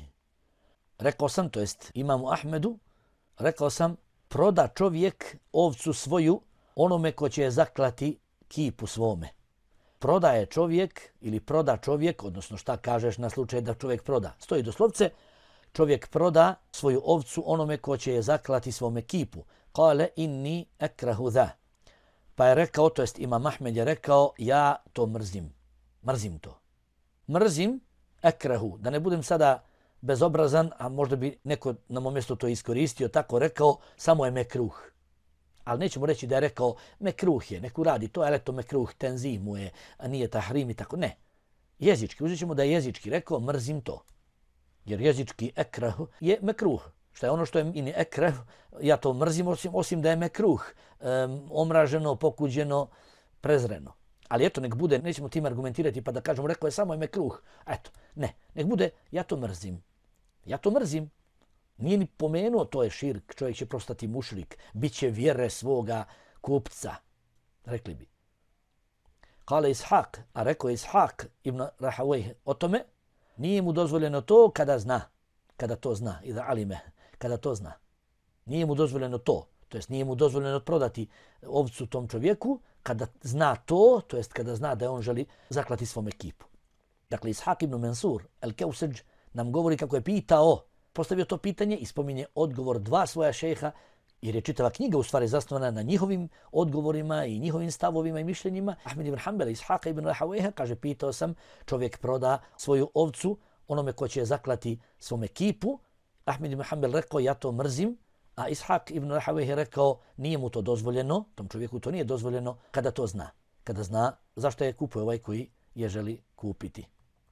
Rekao sam, to jest Imamu Ahmedu, rekao sam, proda čovjek ovcu svoju onome ko će je zaklati kipu svome. Prodaje čovjek ili proda čovjek, odnosno šta kažeš na slučaj da čovjek proda. Stoji doslovce, čovjek proda svoju ovcu onome ko će je zaklati svome kipu. Kale inni akrahu dha. Pa je rekao, to jest Imam Ahmed je rekao, ja to mrzim. Mrzim to. Mrzim akrahu. Da ne budem sada bezobrazan, a možda bi neko na mom mjestu to iskoristio, tako rekao, samo je mekruh. Ali nećemo reći da je rekao mekruh je, neku radi to, ali to mekruh tenzimu je, a nije tahrim i tako. Ne. Jezički, uzet ćemo da je jezički rekao, mrzim to. Jer jezički ekrah je mekruh. Šta je ono što je ini ekrah, ja to mrzim osim, osim da je mekruh, um, omraženo, pokuđeno, prezreno. Ali eto, nek bude, nećemo tim argumentirati pa da kažemo, rekao je samo je mekruh. Eto, ne, nek bude, ja to mrzim. Ja to mrzim. Nije ni pomenuo, to je širk, čovjek će prostati mušrik, bit će vjere svoga kupca, rekli bi. Kale Ishak, a rekao je Ishak ibn Rahawejh o tome, nije mu dozvoljeno to kada zna, kada to zna, i da alime, kada to zna. Nije mu dozvoljeno to, to jest nije mu dozvoljeno prodati ovcu tom čovjeku kada zna to, to jest kada zna da on želi zaklati svom ekipu. Dakle, Ishak ibn Mansur el-Keuseđ nam govori kako je pitao, postavio to pitanje i spominje odgovor dva svoja šejha, jer je čitava knjiga u stvari zasnovana na njihovim odgovorima i njihovim stavovima i mišljenjima. Ahmed ibn Hanbala, Ishaka ibn Rahawejha kaže, pitao sam, čovjek proda svoju ovcu onome ko će zaklati svom ekipu. Ahmed ibn Hanbal rekao, ja to mrzim, a Ishak ibn Rahawejh je rekao, nije mu to dozvoljeno, tom čovjeku to nije dozvoljeno kada to zna. Kada zna zašto je kupuje ovaj koji je želi kupiti.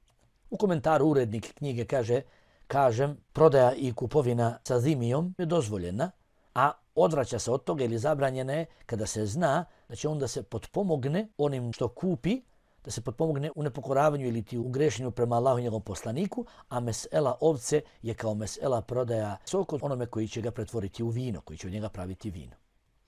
U komentaru urednik knjige kaže, kažem, prodaja i kupovina sa zimijom je dozvoljena, a odvraća se od toga ili zabranjena je kada se zna da će onda se potpomogne onim što kupi, da se potpomogne u nepokoravanju ili ti u grešenju prema Allahu i njegovom poslaniku, a mesela ovce je kao mesela prodaja soka onome koji će ga pretvoriti u vino, koji će od njega praviti vino.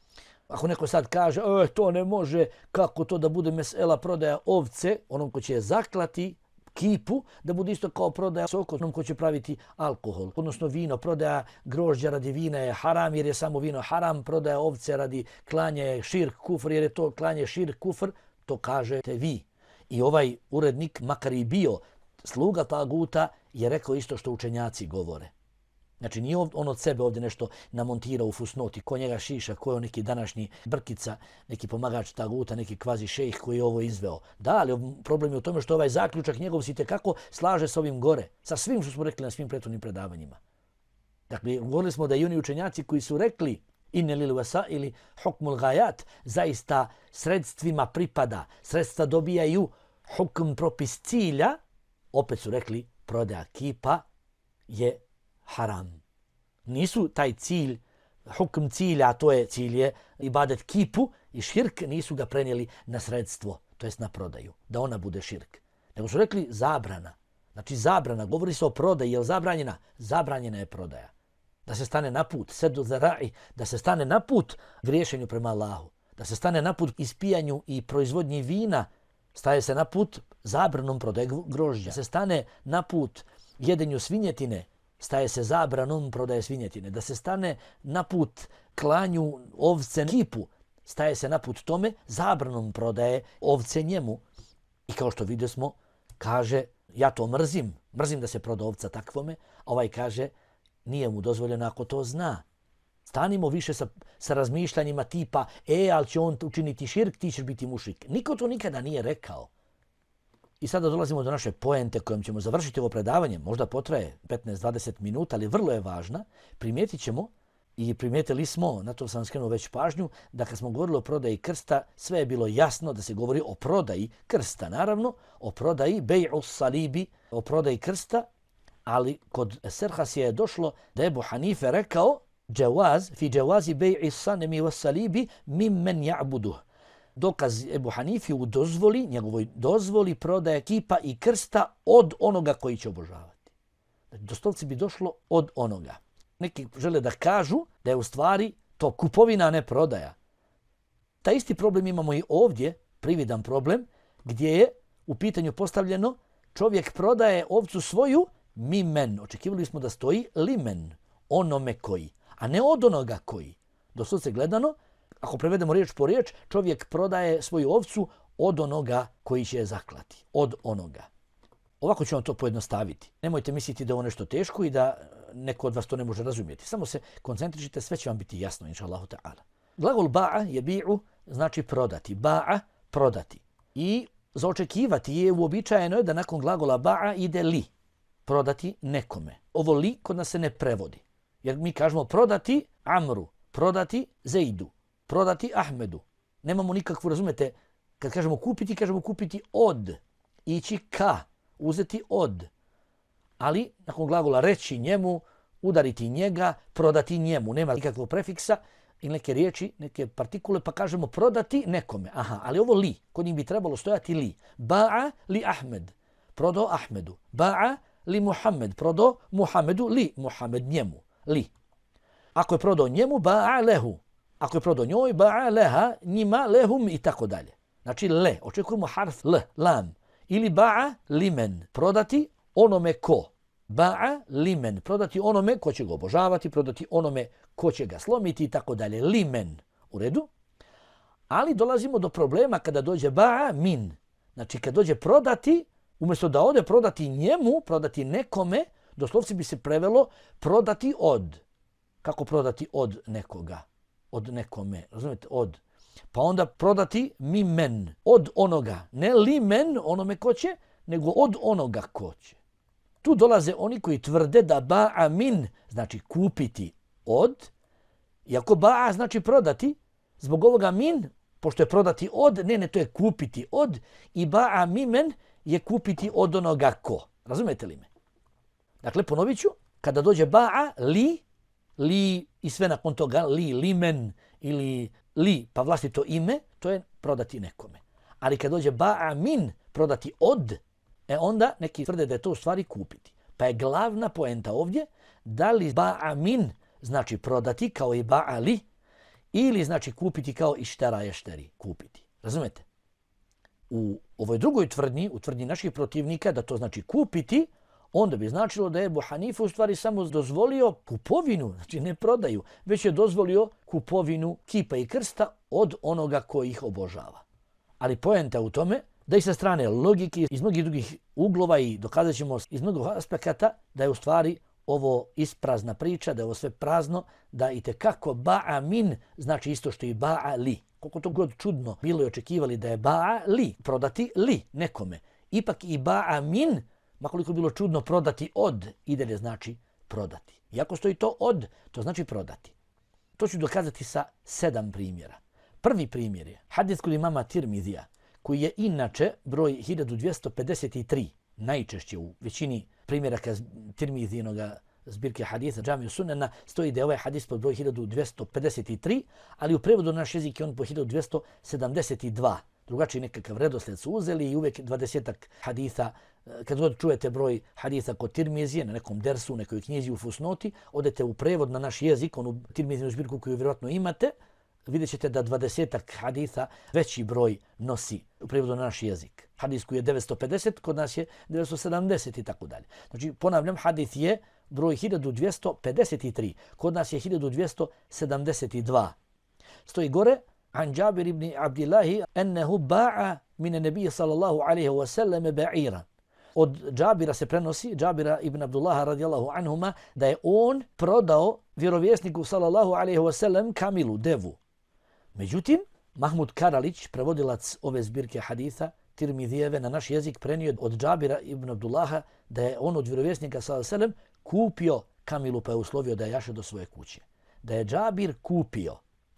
Ako neko sad kaže, e, to ne može, kako to da bude mesela prodaja ovce, onom ko će je zaklati, kipu, da bude isto kao prodaja soka onom ko će praviti alkohol. Odnosno vino, prodaja grožđa radi vina je haram jer je samo vino haram, prodaja ovce radi klanja je širk kufr jer je to klanje širk kufr, to kažete vi. I ovaj urednik, makar i bio sluga taguta, je rekao isto što učenjaci govore. Znači nije on od sebe ovdje nešto namontirao u fusnoti, ko njega šiša, ko je neki današnji brkica, neki pomagač taguta, neki kvazi šejh koji je ovo izveo. Da, ali problem je u tome što ovaj zaključak njegov se itekako slaže s ovim gore, sa svim što smo rekli na svim prethodnim predavanjima. Dakle, govorili smo da i oni učenjaci koji su rekli inne lil wasaili hukmul gajat, zaista sredstvima pripada, sredstva dobijaju hukm propis cilja, opet su rekli prodaja kipa je haram. Nisu taj cilj, hukm cilja, a to je cilj je ibadet kipu i širk, nisu ga prenijeli na sredstvo, to jest na prodaju, da ona bude širk. Nego su rekli zabrana. Znači zabrana, govori se o prodaji, je li zabranjena? Zabranjena je prodaja. Da se stane na put, sedu zara'i, da se stane na put griješenju prema Allahu, da se stane na put ispijanju i proizvodnji vina, staje se na put zabranom prodaje grožđa. Da se stane na put jedenju svinjetine, staje se zabranom prodaje svinjetine. Da se stane na put klanju ovce kipu, staje se na put tome zabranom prodaje ovce njemu. I kao što vidio smo, kaže, ja to mrzim, mrzim da se proda ovca takvome, a ovaj kaže, nije mu dozvoljeno ako to zna. Stanimo više sa, sa razmišljanjima tipa, e, ali će on učiniti širk, ti ćeš biti mušrik. Niko to nikada nije rekao. I sada dolazimo do naše poente kojom ćemo završiti ovo predavanje. Možda potraje petnaest do dvadeset minuta, ali vrlo je važna. Primijetit ćemo i primijetili smo, na to sam skrenuo već pažnju, da kad smo govorili o prodaji krsta, sve je bilo jasno da se govori o prodaji krsta. Naravno, o prodaji bej'u salibi, o prodaji krsta, ali kod Serhasija je došlo da je Ebu Hanife rekao džavaz, fi džavazi bej'i sanemi was salibi mim men ja'buduh. Dokaz Ebu Hanifi u dozvoli, njegovoj dozvoli prodaje kipa i krsta od onoga koji će obožavati. Doslovci bi došlo od onoga. Neki žele da kažu da je u stvari to kupovina, a ne prodaja. Taj isti problem imamo i ovdje, prividan problem, gdje je u pitanju postavljeno čovjek prodaje ovcu svoju mimen. Očekivali smo da stoji limen, onome koji, a ne od onoga koji. Doslovce gledano, ako prevedemo riječ po riječ, čovjek prodaje svoju ovcu od onoga koji će je zaklati. Od onoga. Ovako ću vam to pojednostaviti. Nemojte misliti da je ovo nešto teško i da neko od vas to ne može razumjeti. Samo se koncentrišite, sve će vam biti jasno, inša Allahu ta'ala. Glagol ba'a je bi'u, znači prodati. Ba'a, prodati. I za očekivati je uobičajeno da nakon glagola ba'a ide li. Prodati nekome. Ovo li kod nas se ne prevodi. Jer mi kažemo prodati Amru, prodati Zejdu, prodati Ahmedu. Nemamo nikakvu, razumete, kad kažemo kupiti, kažemo kupiti od, ići ka, uzeti od. Ali nakon glagola reći njemu, udariti njega, prodati njemu. Nema nikakvog prefiksa ili neke riječi, neke partikule, pa kažemo prodati nekome. Aha, ali ovo li, kod njih bi trebalo stojati li. Ba'a li Ahmed, prodao Ahmedu. Ba'a li Muhammed, prodao Muhammedu, li Muhammed njemu, li. Ako je prodao njemu, ba'a lehu. Ako je prodao njoj, ba'a leha, njima, lehum i tako dalje. Znači le, očekujemo harf l, lam. Ili ba'a limen, prodati onome ko. Ba'a limen, prodati onome ko će ga obožavati, prodati onome ko će ga slomiti i tako dalje. Limen, u redu. Ali dolazimo do problema kada dođe ba'a min. Znači kad dođe prodati, umjesto da ode prodati njemu, prodati nekome, doslovci bi se prevelo prodati od. Kako prodati od nekoga? Od nekome, razumijete? Od. Pa onda prodati mimen, od onoga. Ne limen, onome ko će, nego od onoga ko će. Tu dolaze oni koji tvrde da ba'a min znači kupiti od, iako ba'a znači prodati, zbog ovoga min, pošto je prodati od, ne, ne, to je kupiti od, i ba'a mimen je kupiti od onoga ko. Razumete li me? Dakle, ponovit ću, kada dođe ba'a li, li i sve nakon toga, li, limen ili li, pa vlastito ime, to je prodati nekome. Ali kad dođe ba'a min, prodati od, e onda neki tvrde da je to u stvari kupiti. Pa je glavna poenta ovdje da li ba'a min znači prodati kao i ba'a li, ili znači kupiti kao i štera je šteri, kupiti. Razumete? U ovoj drugoj tvrdnji, u tvrdnji naših protivnika da to znači kupiti, onda bi značilo da je Ebu Hanife u stvari samo dozvolio kupovinu, znači ne prodaju, već je dozvolio kupovinu kipa i krsta od onoga koji ih obožava. Ali poenta u tome da i sa strane logike, iz mnogih drugih uglova i dokazat ćemo iz mnogih aspekata da je u stvari ovo isprazna priča, da je ovo sve prazno, da i tekako ba'a min znači isto što i ba'a li. Koliko to god čudno bilo i očekivali da je ba'a li, prodati li nekome. Ipak i ba'a min, makoliko bilo čudno prodati od, ide ne znači prodati. Iako stoji to od, to znači prodati. To ću dokazati sa sedam primjera. Prvi primjer je hadis kod imama Tirmizija, koji je inače broj hiljadu dvjesto pedeset tri, najčešće u većini primjeraka Tirmizijinog zbirke hadisa Džamiju Sunena stoji da je ovaj hadis pod broj hiljadu dvjesto pedeset tri, ali u prevodu na naš jezik je on po hiljadu dvjesto sedamdeset dva. Drugačiji nekakav redoslijed su uzeli i uvijek dvadesetak hadisa. Kad god čujete broj hadisa kod Tirmizije na nekom dersu, u nekoj knjizi u fusnoti, odete u prevod na naš jezik, onu Tirmizijinu zbirku koju vjerojatno imate, vidjet ćete da dvadesetak hadisa veći broj nosi u prevodu na naš jezik. Hadis koji je devetsto pedeset, kod nas je devetsto sedamdeset i tako dalje. Znači, ponavljam, hadis je broj hiljadu dvjesto pedeset tri, kod nas je hiljadu dvjesto sedamdeset dva. Stoji gore, an Džabir ibn Abdillahi, ennehu ba'a mine nebije sallallahu alaihi wa sallam ba'ira. Od Džabira se prenosi, Džabira ibn Abdullaha radijallahu anhuma, da je on prodao vjerovjesniku sallallahu alaihi wa sallam kamilu, devu. Međutim, Mahmud Karalić, prevodilac ove zbirke haditha Tirmizijeve na naš jezik, prenio od Džabira ibn Abdullaha da je on od vjerovjesnika sallallahu alaihi wa sallam kupio kamilu pa je uslovio da je jaše do svoje kuće. Da je Džabir kupio.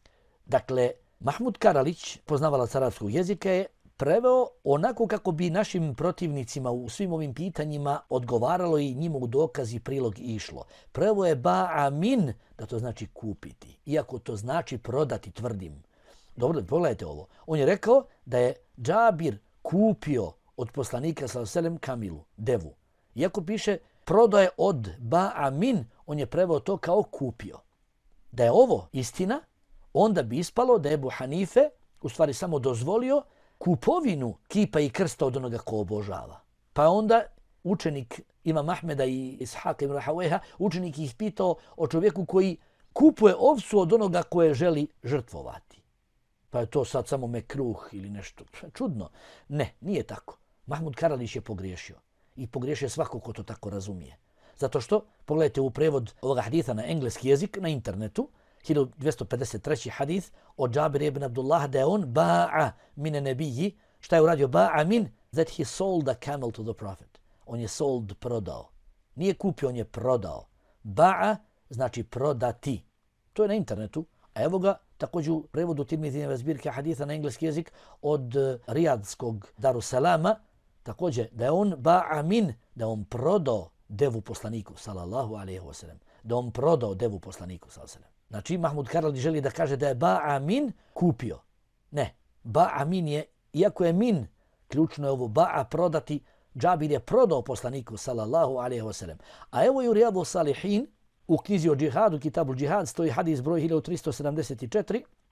Dakle, Mahmud Karalić, poznavalac arapskog jezika, je preveo onako kako bi našim protivnicima u svim ovim pitanjima odgovaralo i njima u dokaz i prilog išlo. Preveo je ba'a min, da to znači kupiti. Iako to znači prodati, tvrdim. Dobro, pogledajte ovo. On je rekao da je Džabir kupio od poslanika sallallahu alejhi ve sellem kamilu, devu. Iako piše prodao je od ba'a min, on je preveo to kao kupio. Da je ovo istina, onda bi ispalo da je Ebu Hanife u stvari samo dozvolio kupovinu kipa i krsta od onoga ko obožava. Pa onda učenik Imam Ahmeda i Ishaka ibn Rahaweha, učenik ih pitao o čovjeku koji kupuje ovcu od onoga koje želi žrtvovati. Pa je to sad samo mekruh ili nešto čudno. Ne, nije tako. Mahmud Karalić je pogriješio. I pogriješio svako ko to tako razumije. Zato što, pogledajte u prevod ovoga haditha na engleski jezik na internetu, hiljadu dvjesto pedeset treći hadith od Džabira ibn Abdullaha da je on ba'a mine nebiji. Šta je uradio ba'a min? That he sold a camel to the prophet. On je sold, prodao. Nije kupio, on je prodao. Ba'a znači prodati. To je na internetu. A evo ga također u prevodu Tirmizijeve zbirke haditha na engleski jezik od Rijadskog Darussalama. Također da je on ba'a min, da je on prodao devu poslaniku sallallahu alejhi ve sellem. Da on prodao devu poslaniku sallallahu alejhi ve sellem. Znači, Mahmud Karalić želi da kaže da je ba'a min kupio. Ne, ba'a min je, iako je min, ključno je ovo ba'a prodati, Džabir je prodao poslaniku sallallahu alejhi ve sellem. A evo i u Rijadu Salihin, u knjizi o džihadu, Kitabul džihad, stoji hadis broj hiljadu tristo sedamdeset četiri,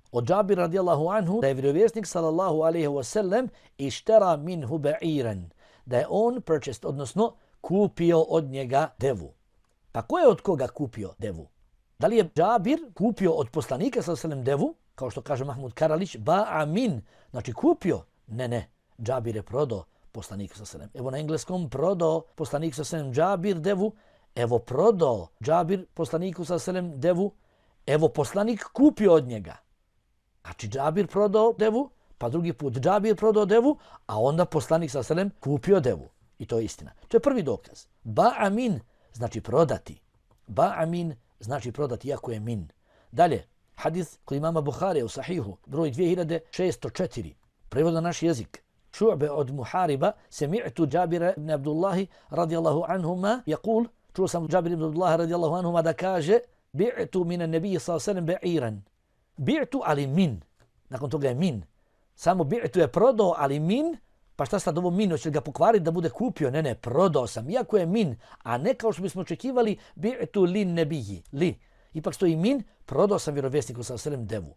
od Džabira radijallahu anhu da je vjerovjesnik sallallahu alejhi ve sellem ishtara minhu ba'iran, da je on purchased, odnosno kupio od njega devu. Pa ko je od koga kupio devu? Da li je Džabir kupio od poslanika sallallahu alejhi ve sellem devu, kao što kaže Mahmud Karalić, ba'a min, znači kupio? Ne, ne, Džabir je prodao poslanik sallallahu alejhi ve sellem. Evo na engleskom prodao poslanik sallallahu alejhi ve sellem Džabir devu, evo prodao Džabir poslaniku sallallahu alejhi ve sellem devu, evo poslanik kupio od njega. Znači Džabir prodao devu, pa drugi put Džabir prodao devu, a onda poslanik sallallahu alejhi ve sellem kupio devu. I to je istina. To je prvi dokaz. Ba'a min znači prodati. Ba'a min znači prodati, iako je min. Dalje, hadis kod imama Buharija u Sahihu, broj dvije hiljade šesto četiri. Prevod na naš jezik. Šu'be od Muhariba, semi'tu Džabira ibn Abdullahi radijallahu anhuma, jakul, čuo sam Džabir ibn Abdullahi radijallahu anhuma da kaže, bi'tu mina nebiji sallallahu alejhi ve sellem ba'iran. Bi'tu ali min. Nakon toga je min. Samo bi'tu je prodao, ali min, pa šta sad ovo min, hoće ga pokvariti da bude kupio? Ne, ne, prodao sam, iako je min, a ne kao što bismo očekivali, bi'tu li nebiji, li. Ipak stoji min, prodao sam vjerovjesniku sallallahu alejhi ve sellem devu.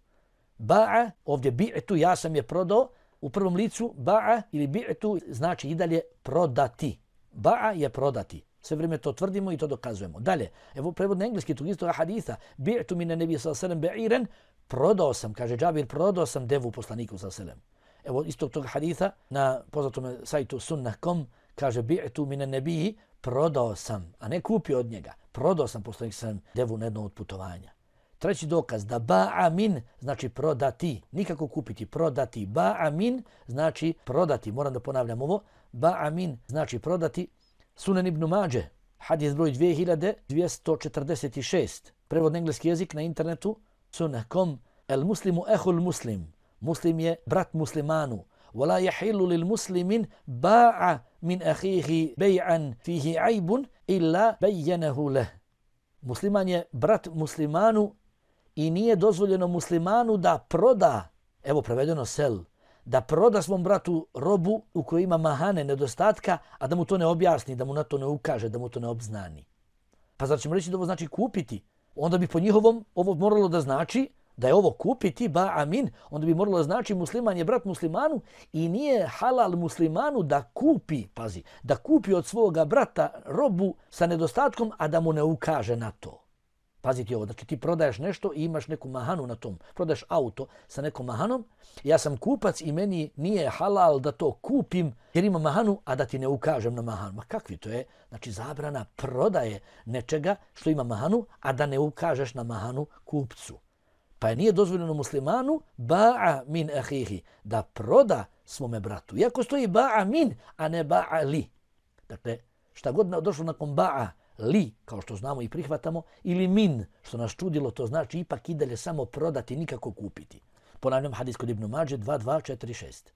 Ba'a, ovdje bi'tu, ja sam je prodao, u prvom licu ba'a ili bi'tu znači i dalje prodati. Ba'a je prodati. Sve vrijeme to tvrdimo i to dokazujemo. Dalje, evo prevod na engleski tog istog haditha. Bi'tu min an-nabi sallallahu alejhi ve sellem ba'iran, prodao sam, kaže Džabir, prodao sam devu poslaniku sallallahu alejhi ve sellem. Evo istog tog haditha na poznatom sajtu sunnah dot com kaže bi'tu min an-nabi, prodao sam, a ne kupio od njega. Prodao sam poslaniku sallallahu alejhi ve sellem devu na jedno od putovanja. Treći dokaz da ba'a min znači prodati, nikako kupiti, prodati. Ba'a min znači prodati, moram da ponavljam ovo. Ba'a min znači prodati. Sunan ibn Mađe, hadis broj dvije hiljade dvjesto četrdeset šest. Prevod na engleski jezik na internetu, sunnah dot com. El muslimu ehul muslim. Muslim je brat muslimanu. Wala yahilu lil muslimin ba'a min ahihi bej'an fihi aibun illa bejjenehu leh. Musliman je brat muslimanu i nije dozvoljeno muslimanu da proda, evo prevedeno sel, da proda svom bratu robu u kojoj ima mahane, nedostatka, a da mu to ne objasni, da mu na to ne ukaže, da mu to ne obznani. Pa zar ćemo reći da ovo znači kupiti? Onda bi po njihovom ovo moralo da znači da je ovo kupiti, ba'a min, onda bi moralo da znači musliman je brat muslimanu i nije halal muslimanu da kupi, pazi, da kupi od svoga brata robu sa nedostatkom, a da mu ne ukaže na to. Paziti ovo, znači ti prodaješ nešto i imaš neku mahanu na tom. Prodaješ auto sa nekom mahanom, ja sam kupac i meni nije halal da to kupim jer ima mahanu, a da ti ne ukažem na mahanu. Ma kakvi to je? Znači zabrana prodaje nečega što ima mahanu, a da ne ukažeš na mahanu kupcu. Pa je nije dozvoljeno muslimanu ba'a min ahihi, da proda svome bratu. Iako stoji ba'a min, a ne ba'a li. Dakle, šta god došlo nakon ba'a li, kao što znamo i prihvatamo, ili min, što nas čudilo, to znači ipak i dalje samo prodati, nikako kupiti. Ponavljam hadis kod Ibn Mađe dva dva četiri šest.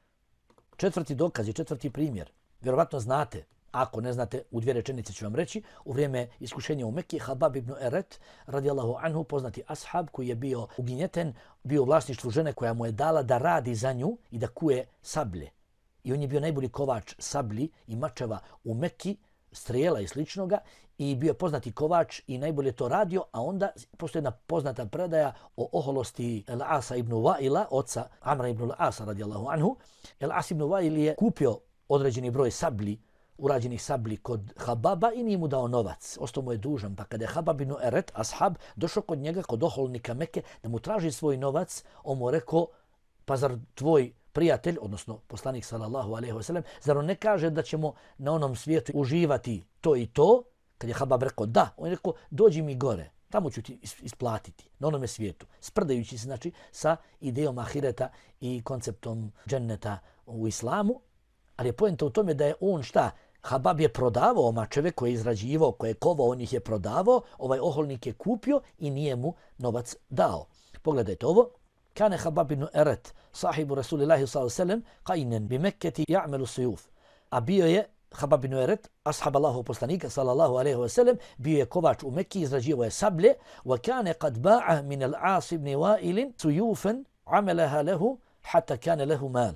Četvrti dokaz i četvrti primjer. Vjerovatno znate, ako ne znate, u dvije rečenice ću vam reći, u vrijeme iskušenja u Mekki, Habab ibn Eret, radijallahu anhu, poznati ashab koji je bio uginjeten, bio u vlasništvu žene koja mu je dala da radi za nju i da kuje sablje. I on je bio najbolji kovač sablji i mačeva u Mekki, strijela i sličnoga, i bio poznati kovač i najbolje to radio, a onda postoji jedna poznata predaja o oholosti El-Asa ibn Wa'ila, oca Amra ibn Al-Asa radijallahu anhu. El-As ibn Wa'il je kupio određeni broj sablji, urađenih sablji kod Hababa i nije mu dao novac. Ostao mu je dužan, pa kada je Habab ibn Eret, ashab, došao kod njega, kod oholnika Mekke, da mu traži svoj novac, on mu rekao, pa zar tvoj prijatelj, odnosno poslanik sallallahu alejhi ve sellem, zar on ne kaže da ćemo na onom svijetu uživati to i to? Kad je Habab rekao da, on je rekao dođi mi gore, tamo ću ti isplatiti, na onome svijetu. Sprdajući se znači sa idejom ahireta i konceptom dženneta u islamu, ali je poenta u tome da je on šta? Habab je prodavao mačeve koje je izrađivao, koje je kovao, on ih je prodavao, ovaj oholnik je kupio i nije mu novac dao. Pogledajte ovo. Kane Habab ibn Eret, sahibu Rasulillahi sallallahu alejhi ve sellem, qainen bi Mekketi ja'melu sujuf. A bio je Habab ibn Eret, ashab Allahov poslanika sallallahu alejhi ve sellem, bio je kovač u Mekki, izrađivao je sablje, wa kane qad ba'a min al-As ibn Wa'il suyufan amalaha lahu hatta kana lahu mal.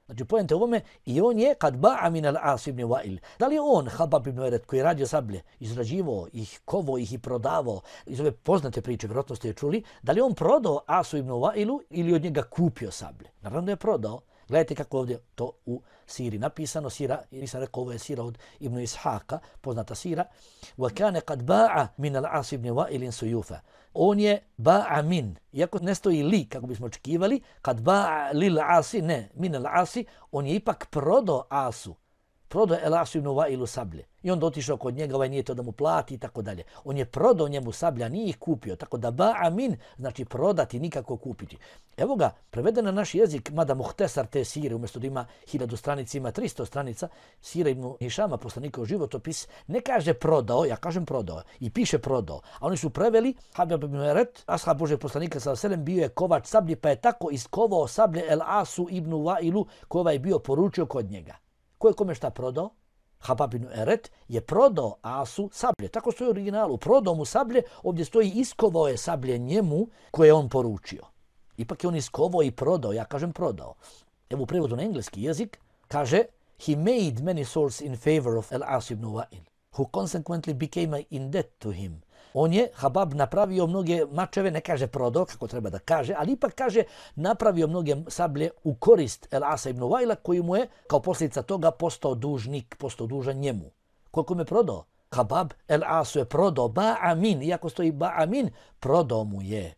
Znači, pojente u ovome, i on je kad ba'a min al-As ibn Wa'il. Da li je on, Habab ibn Eret, koji je radio sablje, izrađivo ih, kovo ih i prodavao, iz ove poznate priče, vjerojatno ste je čuli, da li je on prodao Asu ibn Wa'ilu ili od njega kupio sablje? Naravno da je prodao. Gledajte kako ovdje to u siri napisano. Sira, nisam rekao, ovo je sira od Ibn Ishaka, poznata sira. وَكَانَ قَدْ بَاعَ مِنَ الْعَاصِ ibn Wa'ilin سُيُوفَ. On je ba'a min. Iako ne stoji li, kako bismo očekivali, kad ba'a lil asi, ne, min al asi, on je ipak prodao Asu. Prodao El Asu ibn Wa'ilu sablje. I onda otišao kod njega, ovaj nije to da mu plati i tako dalje. On je prodao njemu sablja, nije ih kupio. Tako da ba'a min znači prodati, nikako kupiti. Evo ga, preveden na naš jezik, mada muhtesar te sire, umjesto da ima hiljadu stranica, ima tristo stranica, sira ibn Hišama, poslanikov životopis, ne kaže prodao, ja kažem prodao, i piše prodao. A oni su preveli, Habab ibn Eret, ashab Božeg poslanika sallallahu alejhi ve sellem, bio je kovač sablji, pa je tako iskovao sablje El Asu ibn Wa'ilu, koji je bio poručio kod njega. Ko je kome šta prodao? Habab ibn Eret je prodao Asu sablje. Tako stoji u originalu. Prodao mu sablje, ovdje stoji iskovao je sablje njemu koje je on poručio. Ipak je on iskovao i prodao, ja kažem prodao. Evo u prevodu na engleski jezik kaže he made many swords in favor of Al-As ibn Wa'il, who consequently became in debt to him. On je, Habab, napravio mnoge mačeve, ne kaže prodao, kako treba da kaže, ali ipak kaže napravio mnoge sablje u korist El-Asa ibn Wa'ila, koji mu je kao posljedica toga postao dužnik, postao dužan njemu. Koliko me prodao? Habab El-Asu je prodao ba'a min, iako stoji ba'a min, prodao mu je.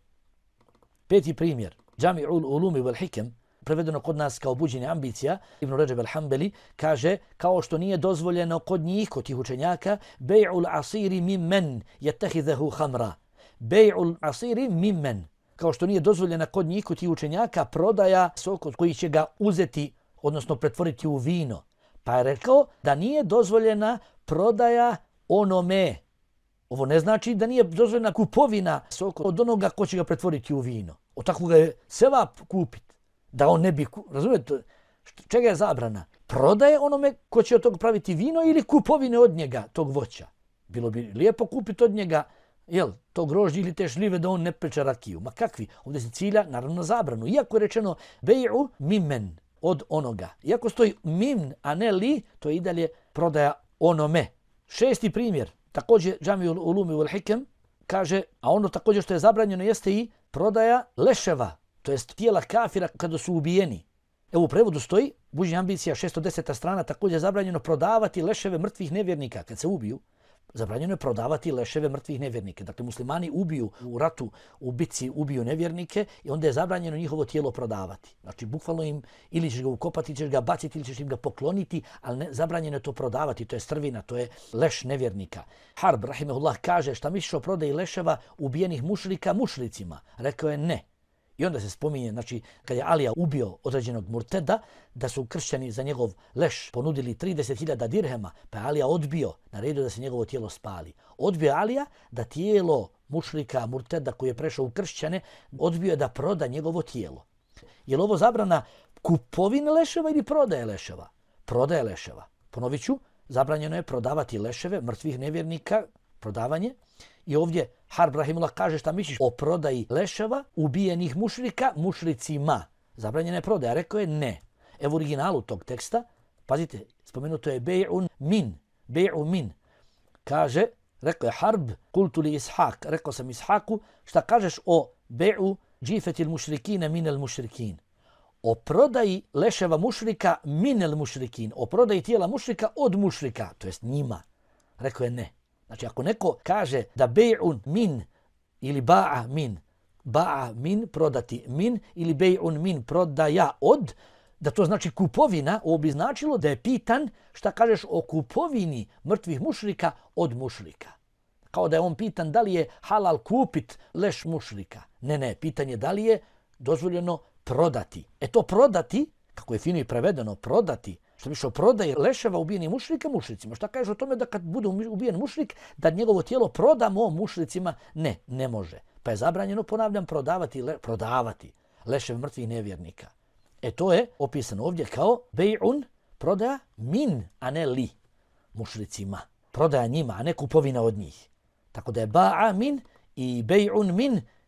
Peti primjer, Džami'ul ulumi wal hikem, prevedeno kod nas kao buđenje ambicija, Ibn Ređeb al-Hambeli kaže kao što nije dozvoljeno kod njih, kod tih učenjaka, bej'ul asiri mimmen jetahidhehu hamra. Bej'ul asiri mimmen. Kao što nije dozvoljena kod njih, kod tih učenjaka, prodaja sok od koji će ga uzeti, odnosno pretvoriti u vino. Pa je rekao da nije dozvoljena prodaja onome. Ovo ne znači da nije dozvoljena kupovina soka od onoga ko će ga pretvoriti u vino. Od takvoga je seva kupiti. Da on ne bi, razumijete, čega je zabrana? Prodaje onome ko će od toga praviti vino ili kupovine od njega, tog voća. Bilo bi lijepo kupiti od njega, jel, to grožđe ili te šljive da on ne peče rakiju. Ma kakvi? Ovdje se cilja, naravno, na zabranu. Iako je rečeno bej'u mimen, od onoga. Iako stoji min, a ne li, to je i dalje prodaja onome. Šesti primjer, također Džami'ul ulumi wal hikem kaže, a ono također što je zabranjeno jeste i prodaja leševa, to jest tijela kafira kada su ubijeni. Evo u prevodu stoji, buđenje ambicija šesto deseta strana, također je zabranjeno prodavati leševe mrtvih nevjernika kad se ubiju. Zabranjeno je prodavati leševe mrtvih nevjernike. Dakle, muslimani ubiju u ratu, u bitci ubiju nevjernike i onda je zabranjeno njihovo tijelo prodavati. Znači, bukvalno im ili ćeš ga ukopati, ćeš ga baciti ili ćeš im ga pokloniti, ali ne, zabranjeno je to prodavati. To je strvina, to je leš nevjernika. Harb, rahimehullah, kaže šta misliš o prodaji leševa ubijenih mušrika mušricima? Rekao je ne. I onda se spominje, znači, kad je Alija ubio određenog murteda, da su kršćani za njegov leš ponudili trideset hiljada dirhema, pa je Alija odbio, naredio da se njegovo tijelo spali. Odbio Alija da tijelo mušrika, murteda koji je prešao u kršćane, odbio je da proda njegovo tijelo. Je li ovo zabrana kupovine leševa ili prodaje leševa? Prodaje leševa. Ponovit ću, zabranjeno je prodavati leševe mrtvih nevjernika, prodavanje. I ovdje Harb rahimullah kaže šta misliš o prodaji leševa ubijenih mušrika mušricima. Zabranjena je prodaja. Rekao je ne. Evo originalu tog teksta. Pazite, spomenuto je bej'un min. Bej'u min. Kaže, rekao je Harb, kultu li Ishak. Rekao sam Ishaku, šta kažeš o bej'u džifetil mušrikine minel mušrikin. O prodaji leševa mušrika minel mušrikin. O prodaji tijela mušrika od mušrika. To jest njima. Rekao je ne. Znači, ako neko kaže da bej'un min ili ba'a min, ba'a min, prodati min, ili bej'un min, prodaja od, da to znači kupovina, ovo bi značilo da je pitan šta kažeš o kupovini mrtvih mušrika od mušrika. Kao da je on pitan da li je halal kupit leš mušrika. Ne, ne, pitanje da li je dozvoljeno prodati. E to prodati, kako je fino i prevedeno, prodati, što više o prodaji leševa ubijenih mušrika mušricima. Šta kažeš o tome da kad bude ubijen mušrik, da njegovo tijelo prodamo mušricima? Ne, ne može. Pa je zabranjeno, ponavljam, prodavati, le, prodavati lešev mrtvih nevjernika. E to je opisano ovdje kao bej'un, prodaja min, a ne li, mušricima. Prodaja njima, a ne kupovina od njih. Tako da je ba'a min i bej'un min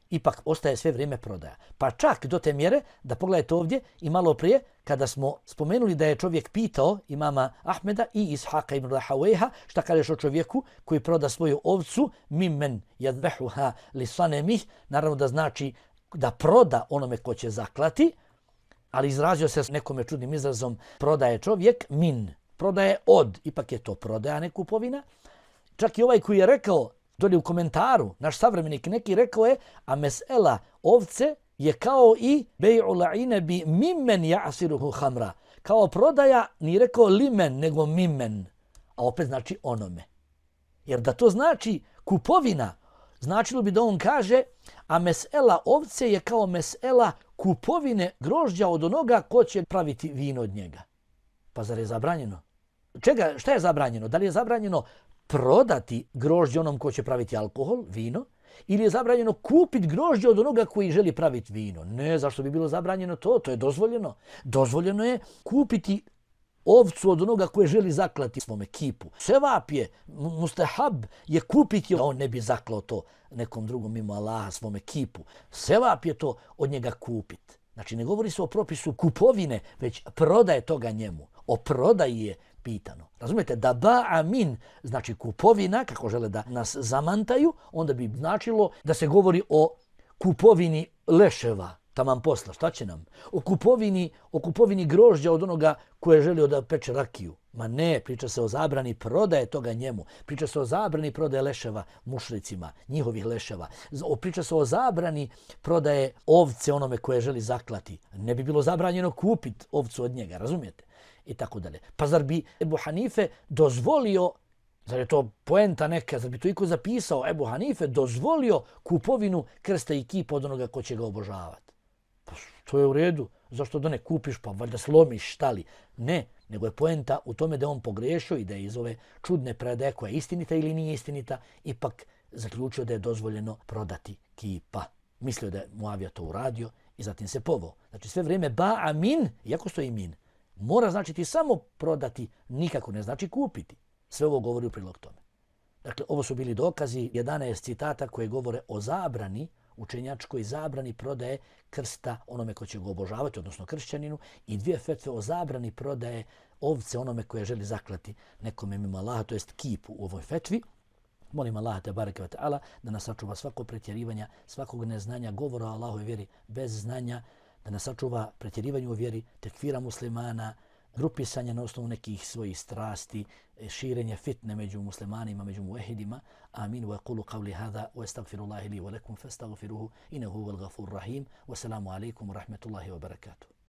ipak ostaje sve vrijeme prodaja. Pa čak do te mjere da pogledajte ovdje i malo prije kada smo spomenuli da je čovjek pitao imama Ahmeda i Ishaka ibn Rahawayha šta kažeš o čovjeku koji proda svoju ovcu mimmen yadbahuha li sanemih, naravno da znači da proda onome ko će zaklati, ali izrazio se s nekome čudnim izrazom prodaje čovjek min, prodaje od, ipak je to prodaja, a ne kupovina. Čak i ovaj koji je rekao dolje u komentaru, naš savremenik neki rekao je, a mesela ovce je kao i bej'u la'ine bi mimmen ja'asiruhu hamra. Kao prodaja, nije rekao limen, nego mimmen, a opet znači onome. Jer da to znači kupovina, značilo bi da on kaže, a mesela ovce je kao mesela kupovine grožđa od onoga ko će praviti vino od njega. Pa zar je zabranjeno? Čega, šta je zabranjeno? Da li je zabranjeno prodati grožđe onom ko će praviti alkohol, vino, ili je zabranjeno kupiti grožđe od onoga koji želi praviti vino? Ne, zašto bi bilo zabranjeno to? To je dozvoljeno. Dozvoljeno je kupiti ovcu od onoga koje želi zaklati svome kipu. Sevap je, mustahab je kupiti, on ne bi zaklao to nekom drugom mimo Allaha svome kipu. Sevap je to od njega kupiti. Znači ne govori se o propisu kupovine, već prodaje toga njemu. O prodaji je pitano. Razumijete? Da ba'a min znači kupovina, kako žele da nas zamantaju, onda bi značilo da se govori o kupovini leševa, taman posla. Šta će nam? O kupovini, o kupovini grožđa od onoga koje želi da peče rakiju. Ma ne, priča se o zabrani prodaje toga njemu. Priča se o zabrani prodaje leševa mušricima, njihovih leševa. Priča se o zabrani prodaje ovce onome koje želi zaklati. Ne bi bilo zabranjeno kupiti ovcu od njega, razumijete? I tako dalje. Pa zar bi Ebu Hanife dozvolio, zar je to poenta neka, zar bi to iko zapisao, Ebu Hanife dozvolio kupovinu krsta i kipa od onoga ko će ga obožavati? Pa to je u redu. Zašto da ne kupiš, pa valjda slomiš, šta li? Ne, nego je poenta u tome da on pogrešio i da je iz ove čudne predaje koja je istinita ili nije istinita, ipak zaključio da je dozvoljeno prodati kipa. Mislio da je Muavija to uradio i zatim se povao. Znači sve vrijeme ba'a min, iako stoji min, mora značiti samo prodati, nikako ne znači kupiti. Sve ovo govori u prilog tome. Dakle, ovo su bili dokazi, jedanaest citata koje govore o zabrani, učenjačkoj zabrani prodaje krsta onome ko će ga obožavati, odnosno kršćaninu, i dvije fetve o zabrani prodaje ovce onome koje želi zaklati nekome mimo Allaha, to jest kipu u ovoj fetvi. Molim Allaha te bareke ve taala da nas sačuva svako pretjerivanja, svakog neznanja, govora o Allahovoj vjeri bez znanja, da nas sačuva pretjerivanju u vjeri, tekfira muslimana, grupisanja na osnovu nekih svojih strasti, širenje fitne među muslimanima, među muvahidima. Amin. Wa yaqulu qawli hadha wa astaghfirullaha li wa lakum fastaghfiruhu innahu huwal ghafurur rahim. Wassalamu alaykum wa rahmatullahi wa barakatuh.